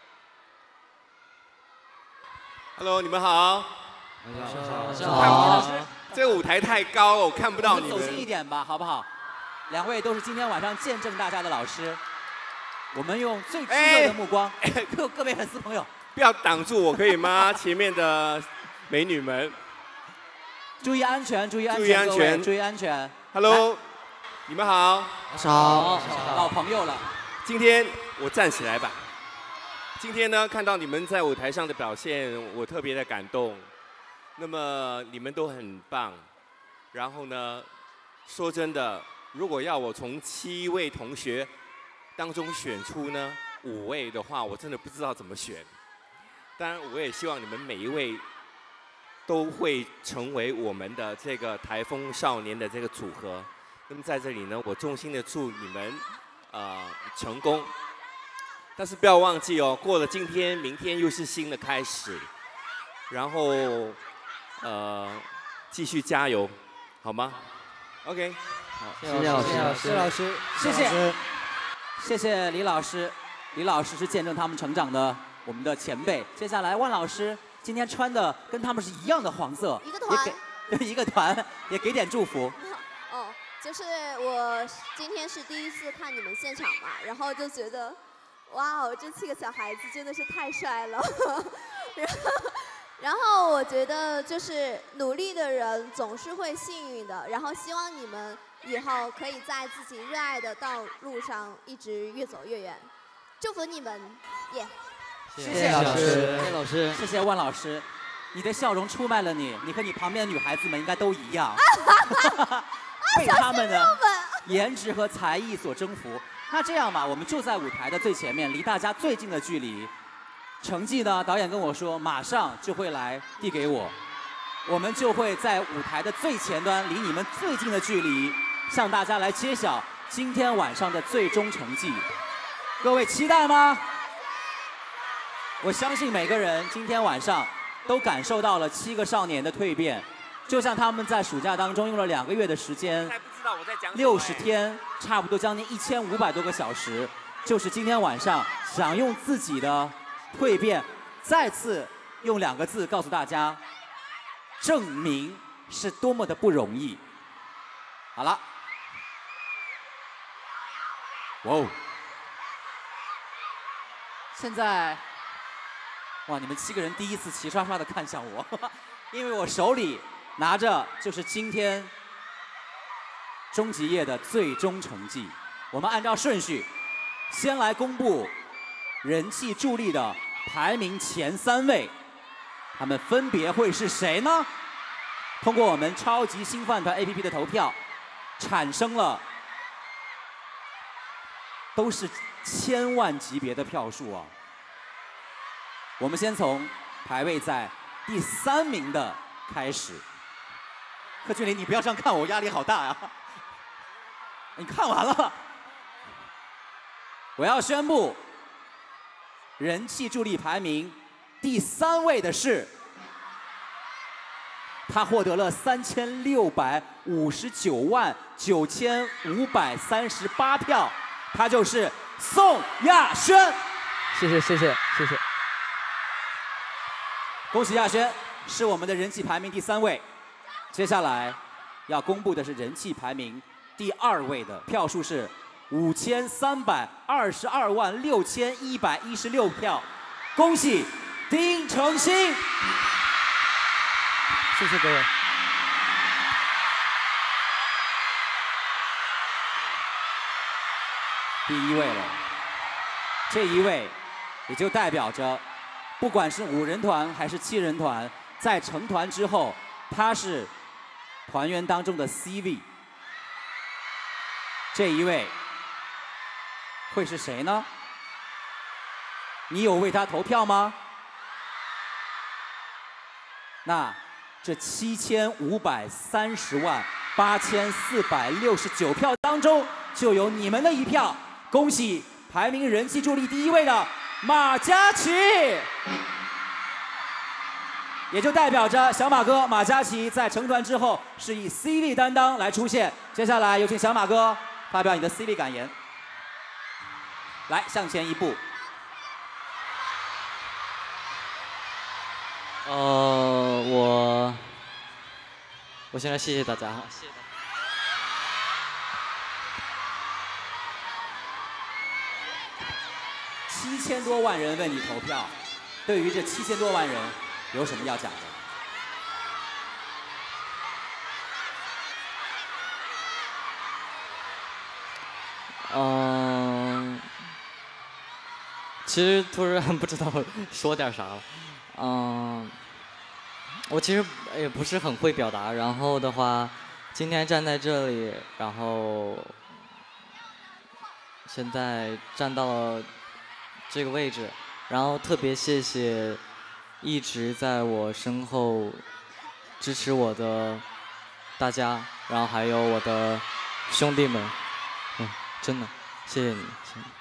Hello， 你们好。 晚上好。 这个舞台太高了，我看不到你们。 走近一点吧，好不好？ 两位都是今天晚上见证大家的老师，我们用最炙热的目光，哎、各各位粉丝朋友， 不要挡住我可以吗？前面的美女们， 注意安全，注意安全， 注意安全， 注意安全。 Hello， 你们好， 晚上好，老朋友了。 今天我站起来吧。今天呢，看到你们在舞台上的表现，我特别的感动。那么你们都很棒。然后呢，说真的，如果要我从七位同学当中选出呢五位的话，我真的不知道怎么选。当然，我也希望你们每一位都会成为我们的这个台风少年的这个组合。那么在这里呢，我衷心的祝你们呃成功。但是不要忘记哦，过了今天，明天又是新的开始。然后呃继续加油。好吗 ？OK， 好，谢谢老师，谢谢老师，谢谢，谢谢李老师，李老师是见证他们成长的我们的前辈。接下来万老师今天穿的跟他们是一样的黄色， 一个团， 也给一个团，也给点祝福。 哦，就是我今天是第一次看你们现场嘛，然后就觉得，哇哦，这七个小孩子真的是太帅了，然后。然后我觉得就是努力的人总是会幸运的，然后希望你们以后可以在自己热爱的道路上一直越走越远，祝福你们，耶！ 谢谢老师，谢谢老师，谢谢万老师，你的笑容出卖了你，你和你旁边的女孩子们应该都一样，被他们的颜值和才艺所征服。那这样吧，我们就在舞台的最前面，离大家最近的距离。成绩呢？导演跟我说，马上就会来递给我，我们就会在舞台的最前端，离你们最近的距离，向大家来揭晓今天晚上的最终成绩。各位期待吗？我相信每个人今天晚上都感受到了七个少年的蜕变，就像他们在暑假当中用了两个月的时间，六十天，差不多将近一千五百多个小时，就是今天晚上想用自己的蜕变，再次用两个字告诉大家，证明是多么的不容易。好了，哇哦！现在，哇，你们七个人第一次齐刷刷的看向我，因为我手里拿着就是今天终极夜的最终成绩。我们按照顺序，先来公布人气助力的排名前三位，他们分别会是谁呢？通过我们超级星饭团 A P P 的投票，产生了都是千万级别的票数啊！我们先从排位在第三名的开始。柯俊霖，你不要这样看我，压力好大呀！你看完了，我要宣布。人气助力排名第三位的是，他获得了三千六百五十九万九千五百三十八票，他就是宋亚轩。 谢谢谢谢谢谢， 恭喜亚轩是我们的人气排名第三位。接下来要公布的是人气排名第二位的票数是五千三百二十二万六千一百一十六票，恭喜丁程鑫！ 谢谢各位。 第一位了，这一位也就代表着，不管是五人团还是七人团，在成团之后，他是团员当中的 C 位。这一位会是谁呢？你有为他投票吗？那这七千五百三十万八千四百六十九票当中，就有你们的一票。恭喜排名人气助力第一位的马嘉祺，也就代表着小马哥马嘉祺在成团之后是以 C 位担当来出现。接下来有请小马哥发表你的 C 位感言。来，向前一步。 呃，我我先来谢谢大家哈，谢谢大家。 七千多万人为你投票，对于这七千多万人有什么要讲的？ 嗯，其实突然不知道说点啥了。嗯，我其实也不是很会表达，然后的话，今天站在这里，然后现在站到了这个位置，然后特别谢谢一直在我身后支持我的大家，然后还有我的兄弟们，嗯，真的谢谢你。谢谢你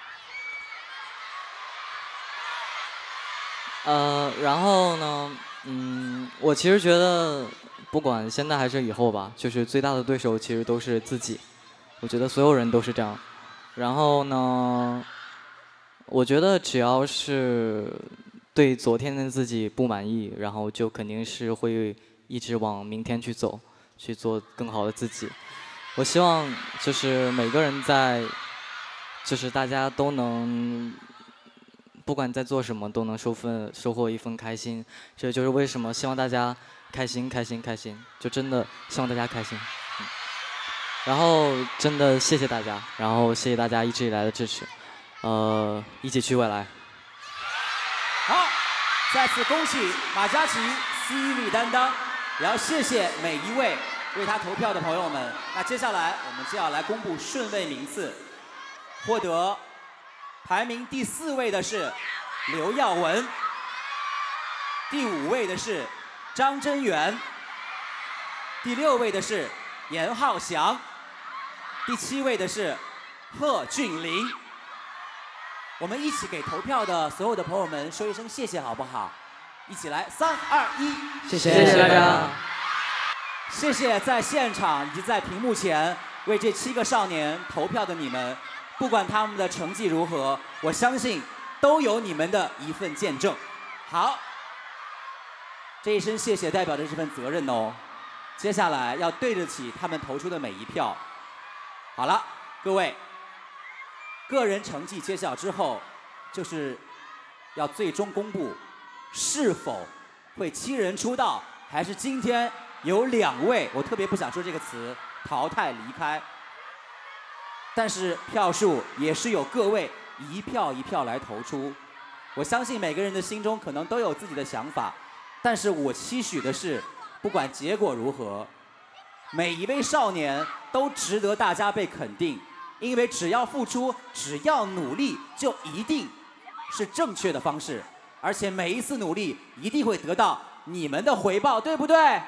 呃，然后呢，嗯，我其实觉得，不管现在还是以后吧，就是最大的对手其实都是自己。我觉得所有人都是这样。然后呢，我觉得只要是对昨天的自己不满意，然后就肯定是会一直往明天去走，去做更好的自己。我希望就是每个人在，就是大家都能。不管在做什么，都能收份收获一份开心，这就是为什么希望大家开心开心开心，就真的希望大家开心。嗯、然后真的谢谢大家，然后谢谢大家一直以来的支持，呃，一起去未来。 好，再次恭喜马嘉祺 C 位担当，也要谢谢每一位为他投票的朋友们。那接下来我们就要来公布顺位名次，获得。排名第四位的是刘耀文，第五位的是张真源，第六位的是严浩翔，第七位的是贺峻霖。我们一起给投票的所有的朋友们说一声谢谢，好不好？一起来，三二一， 谢谢谢谢大家， 谢谢在现场以及在屏幕前为这七个少年投票的你们。不管他们的成绩如何，我相信都有你们的一份见证。好，这一声谢谢代表着这份责任哦。接下来要对得起他们投出的每一票。好了，各位，个人成绩揭晓之后，就是要最终公布是否会七人出道，还是今天有两位，我特别不想说这个词，淘汰离开。但是票数也是有各位一票一票来投出，我相信每个人的心中可能都有自己的想法，但是我期许的是，不管结果如何，每一位少年都值得大家被肯定，因为只要付出，只要努力，就一定是正确的方式，而且每一次努力一定会得到你们的回报，对不对？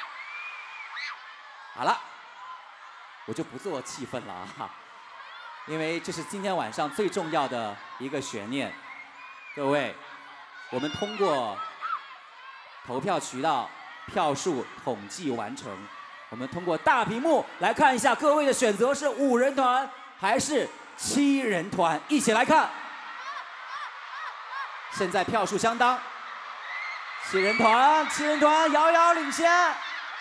好了，我就不做气氛了啊。因为这是今天晚上最重要的一个悬念，各位，我们通过投票渠道票数统计完成，我们通过大屏幕来看一下各位的选择是五人团还是七人团，一起来看。现在票数相当，七人团，七人团遥遥领先。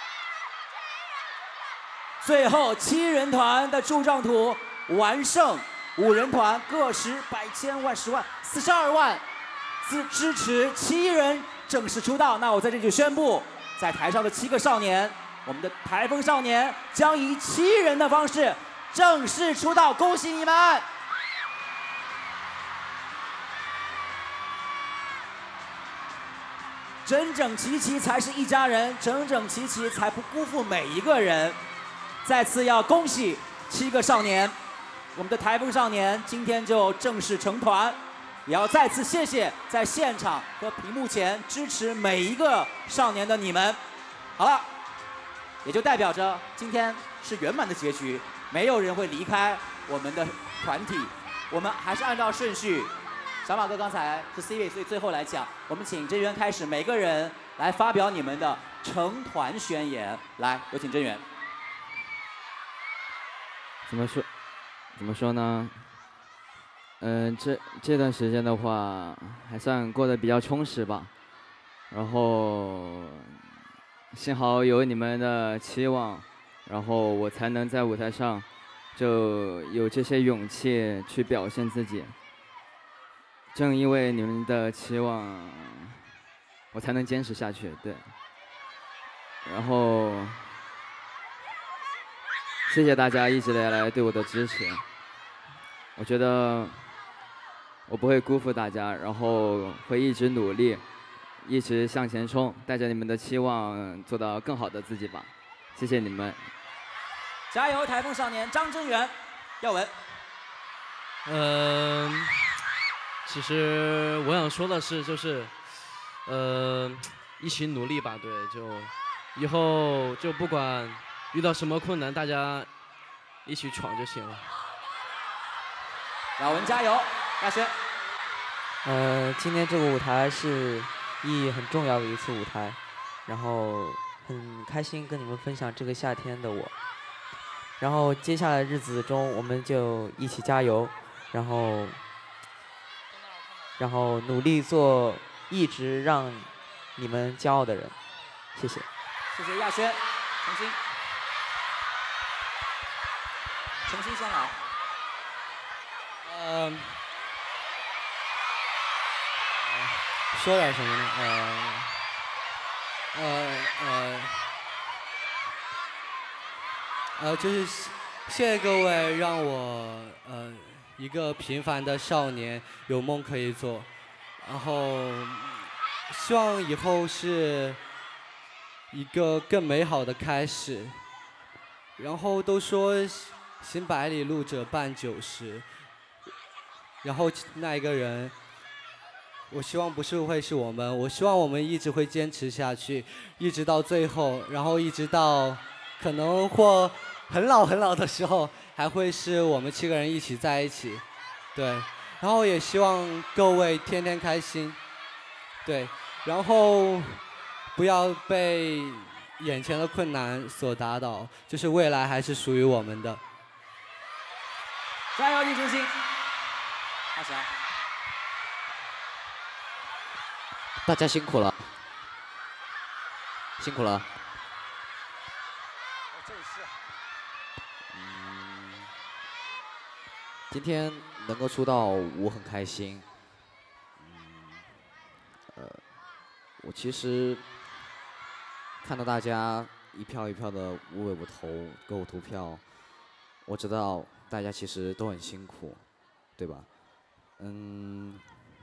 最后七人团的柱状图。完胜五人团各十百千万十万四十二万，支支持七人正式出道。那我在这里就宣布，在台上的七个少年，我们的台风少年将以七人的方式正式出道，恭喜你们！整整齐齐才是一家人，整整齐齐才不辜负每一个人。再次要恭喜七个少年。我们的台风少年今天就正式成团，也要再次谢谢在现场和屏幕前支持每一个少年的你们。好了，也就代表着今天是圆满的结局，没有人会离开我们的团体。我们还是按照顺序，小马哥刚才是 C 位，所以最后来讲，我们请真源开始，每个人来发表你们的成团宣言。来，有请真源。 怎么说？怎么说呢？嗯、呃，这这段时间的话，还算过得比较充实吧。然后，幸好有你们的期望，然后我才能在舞台上就有这些勇气去表现自己。 正因为你们的期望，我才能坚持下去。对，然后谢谢大家一直以来对我的支持，我觉得我不会辜负大家，然后会一直努力，一直向前冲，带着你们的期望做到更好的自己吧。谢谢你们， 加油，台风少年张真源，耀文。 嗯、呃，其实我想说的是，就是，呃，一起努力吧，对，就以后就不管遇到什么困难，大家一起闯就行了。 耀文加油，亚轩。 呃，今天这个舞台是意义很重要的一次舞台，然后很开心跟你们分享这个夏天的我。然后接下来日子中，我们就一起加油。然后，然后努力做一直让你们骄傲的人，谢谢。 谢谢亚轩，程鑫，程鑫先来。 呃，说点什么呢？呃，呃呃，呃，就是谢谢各位让我呃。一个平凡的少年有梦可以做，然后希望以后是一个更美好的开始。然后都说行百里路者半九十，然后那一个人，我希望不是会是我们，我希望我们一直会坚持下去，一直到最后，然后一直到可能或很老很老的时候。还会是我们七个人一起在一起，对，然后也希望各位天天开心，对，然后不要被眼前的困难所打倒，就是未来还是属于我们的。 加油，宁中心！阿翔， 大家辛苦了，辛苦了。今天能够出道，我很开心。嗯，呃，我其实看到大家一票一票的为我投，给我投票，我知道大家其实都很辛苦，对吧？嗯，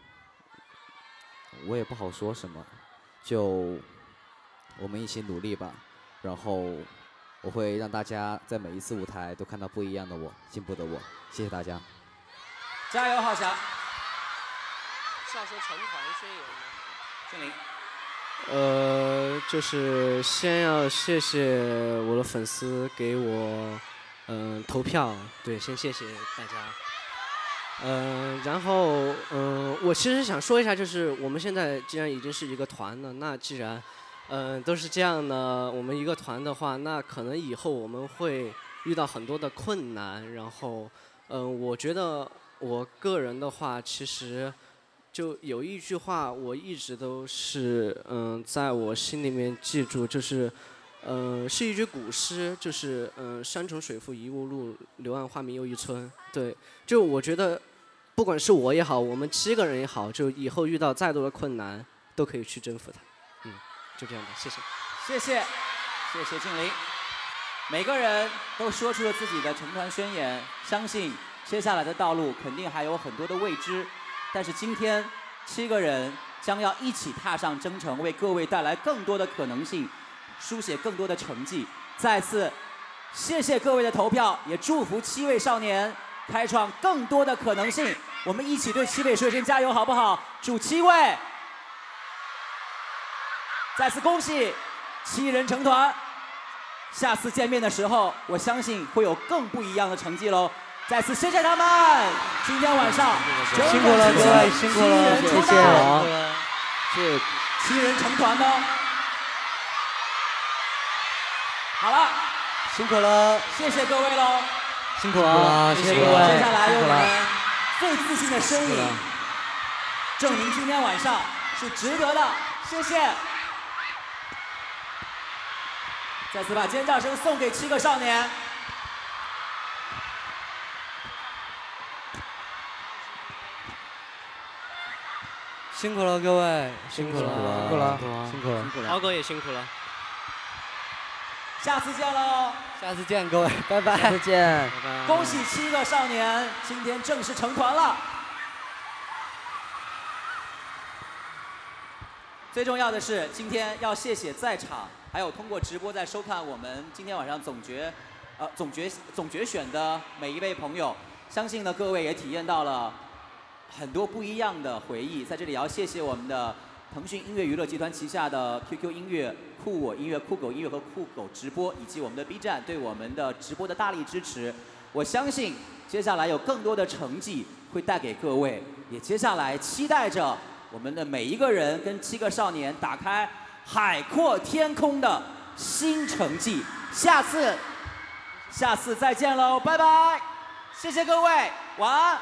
我也不好说什么，就我们一起努力吧。然后我会让大家在每一次舞台都看到不一样的我，进步的我。谢谢大家， 加油，浩翔！ 是要说成团宣言吗？ 俊林。 呃，就是先要谢谢我的粉丝给我嗯、呃、投票，对，先谢谢大家。嗯、呃，然后嗯、呃，我其实想说一下，就是我们现在既然已经是一个团了，那既然嗯、呃、都是这样的，我们一个团的话，那可能以后我们会遇到很多的困难，然后。嗯、呃，我觉得我个人的话，其实就有一句话，我一直都是嗯、呃，在我心里面记住，就是嗯、呃，是一句古诗，就是嗯、呃，山重水复疑无路，柳暗花明又一村。对，就我觉得，不管是我也好，我们七个人也好，就以后遇到再多的困难，都可以去征服它。嗯，就这样的，谢谢。 谢谢，谢谢静玲。每个人都说出了自己的成团宣言，相信接下来的道路肯定还有很多的未知，但是今天七个人将要一起踏上征程，为各位带来更多的可能性，书写更多的成绩。再次谢谢各位的投票，也祝福七位少年开创更多的可能性。我们一起对七位说一声加油，好不好？祝七位再次恭喜七人成团。下次见面的时候，我相信会有更不一样的成绩喽！再次谢谢他们，今天晚上辛苦了各位，辛苦了，谢谢， 是七人成团的。好了， 辛苦了， 谢谢各位喽， 辛苦了，谢谢各位， 接下来用我们最自信的身影，证明今天晚上是值得的，谢谢。再次把尖叫声送给七个少年。 辛苦了各位， 辛苦了， 辛苦了， 辛苦了， 辛苦了， 敖哥也辛苦了。 下次见喽！ 下次见，各位，拜拜。 下次见， 拜拜。 恭喜七个少年今天正式成团了。最重要的是，今天要谢谢在场，还有通过直播在收看我们今天晚上总决，呃总决总决选的每一位朋友。相信呢，各位也体验到了很多不一样的回忆。在这里也要谢谢我们的腾讯音乐娱乐集团旗下的 Q Q 音乐、酷我音乐、酷狗音乐和酷狗直播，以及我们的 B 站对我们的直播的大力支持。我相信接下来有更多的成绩会带给各位，也接下来期待着我们的每一个人跟七个少年打开海阔天空的新成绩。下次，下次再见喽，拜拜！谢谢各位，晚安。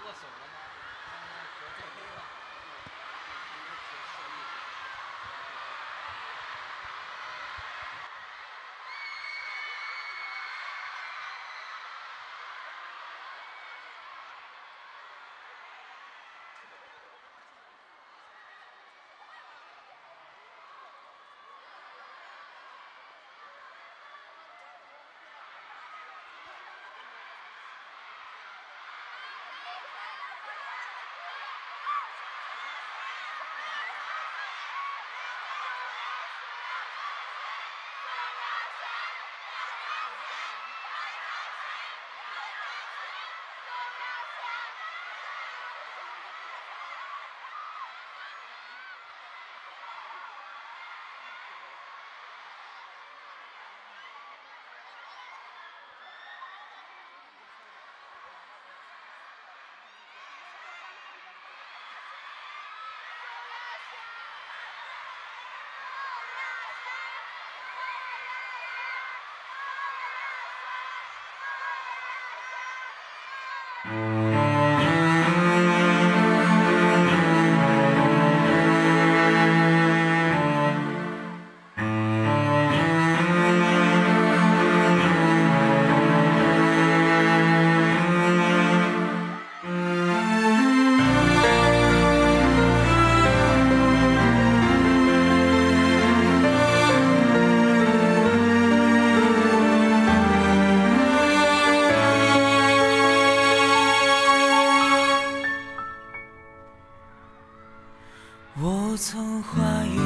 我曾怀疑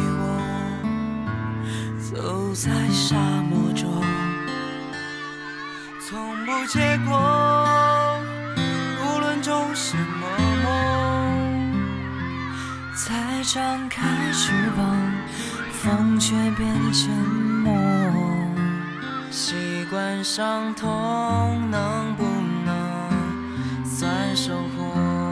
我走在沙漠中，从不结果，无论种什么梦。才张开翅膀，风却变沉默。习惯伤痛，能不能算收获？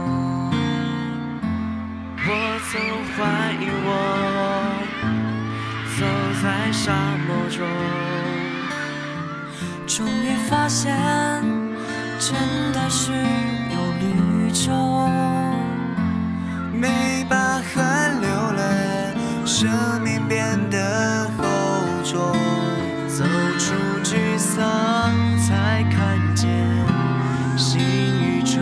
我曾怀疑我走在沙漠中，终于发现真的是有绿洲。每把汗流了，生命变得厚重。走出沮丧，才看见新宇宙。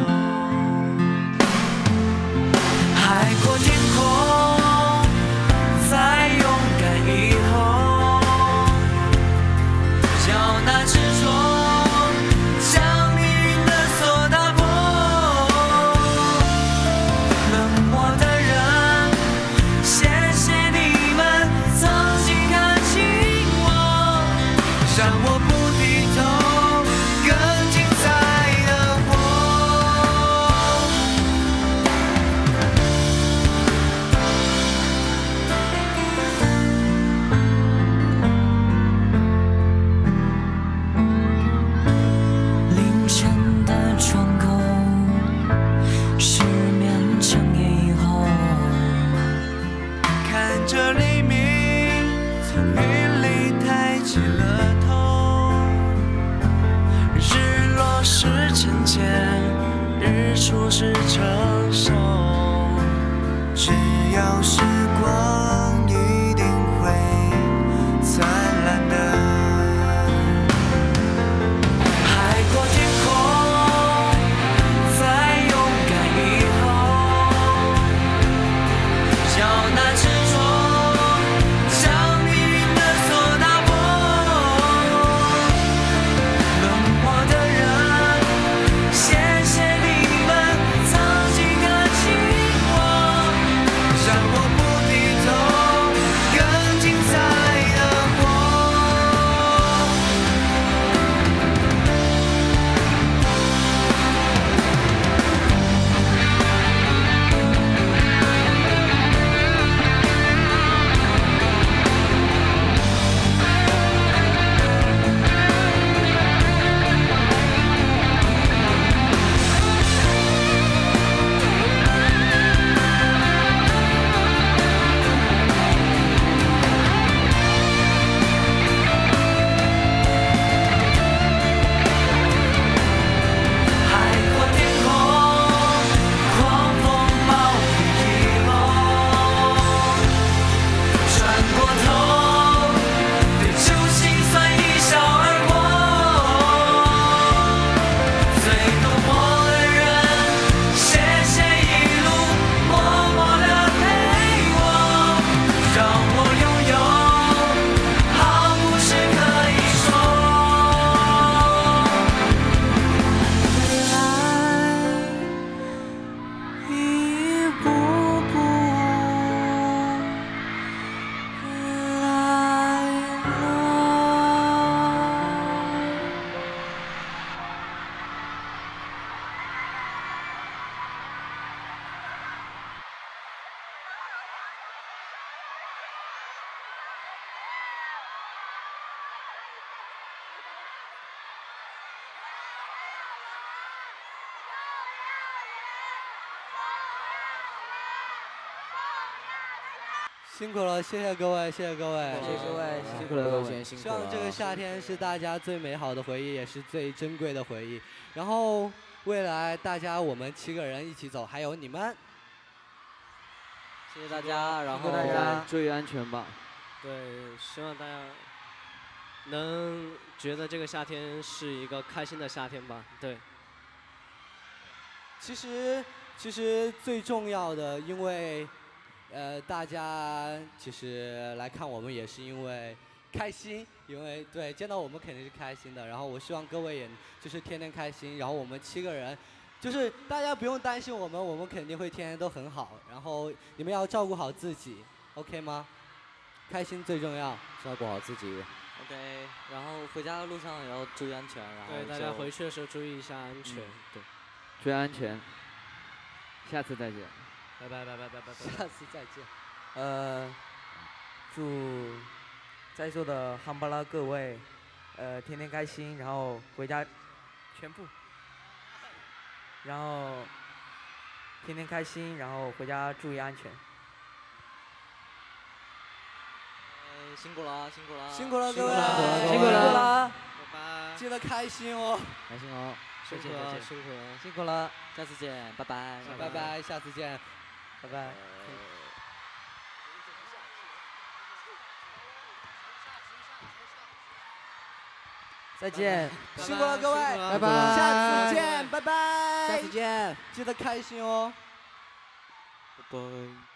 海阔天空，在勇敢以后，脚踏执着，将命运的锁打破。冷漠的人，谢谢你们曾经看清我，让我不低头，更精彩的活。凌晨的窗口，失眠整夜以后，看着黎明从云里抬起了头。日落是沉潜，日出是成熟。只要时光一定会灿烂的。海阔天空，在勇敢以后， 辛苦了，谢谢各位，谢谢各位， 谢谢各位， 辛苦了各位， 辛苦了。 希望这个夏天是大家最美好的回忆，也是最珍贵的回忆。然后未来大家我们七个人一起走，还有你们。 谢谢大家，然后大家注意安全吧。 对，希望大家能觉得这个夏天是一个开心的夏天吧。对。 其实，其实最重要的，因为，呃，大家其实来看我们也是因为开心，因为对见到我们肯定是开心的。然后我希望各位也就是天天开心。然后我们七个人，就是大家不用担心我们，我们肯定会天天都很好。然后你们要照顾好自己 ，OK 吗？开心最重要， 照顾好自己。 OK， 然后回家的路上也要注意安全，然后对大家回去的时候注意一下安全， 嗯、 对。 注意安全，下次再见， 拜拜拜拜拜拜拜， 下次再见。 呃，祝在座的夯巴拉各位，呃，天天开心，然后回家，全部，然后天天开心，然后回家注意安全。 呃，辛苦了，辛苦了， 辛苦了各位， 辛苦了， 拜拜， 记得开心哦， 开心哦。 辛苦了，辛苦了， 辛苦了， 下次见，拜拜， 拜拜，下次见， 拜拜。再见， 辛苦了各位， 拜拜， 下次见，拜拜， 下次见， 记得开心哦， 拜拜。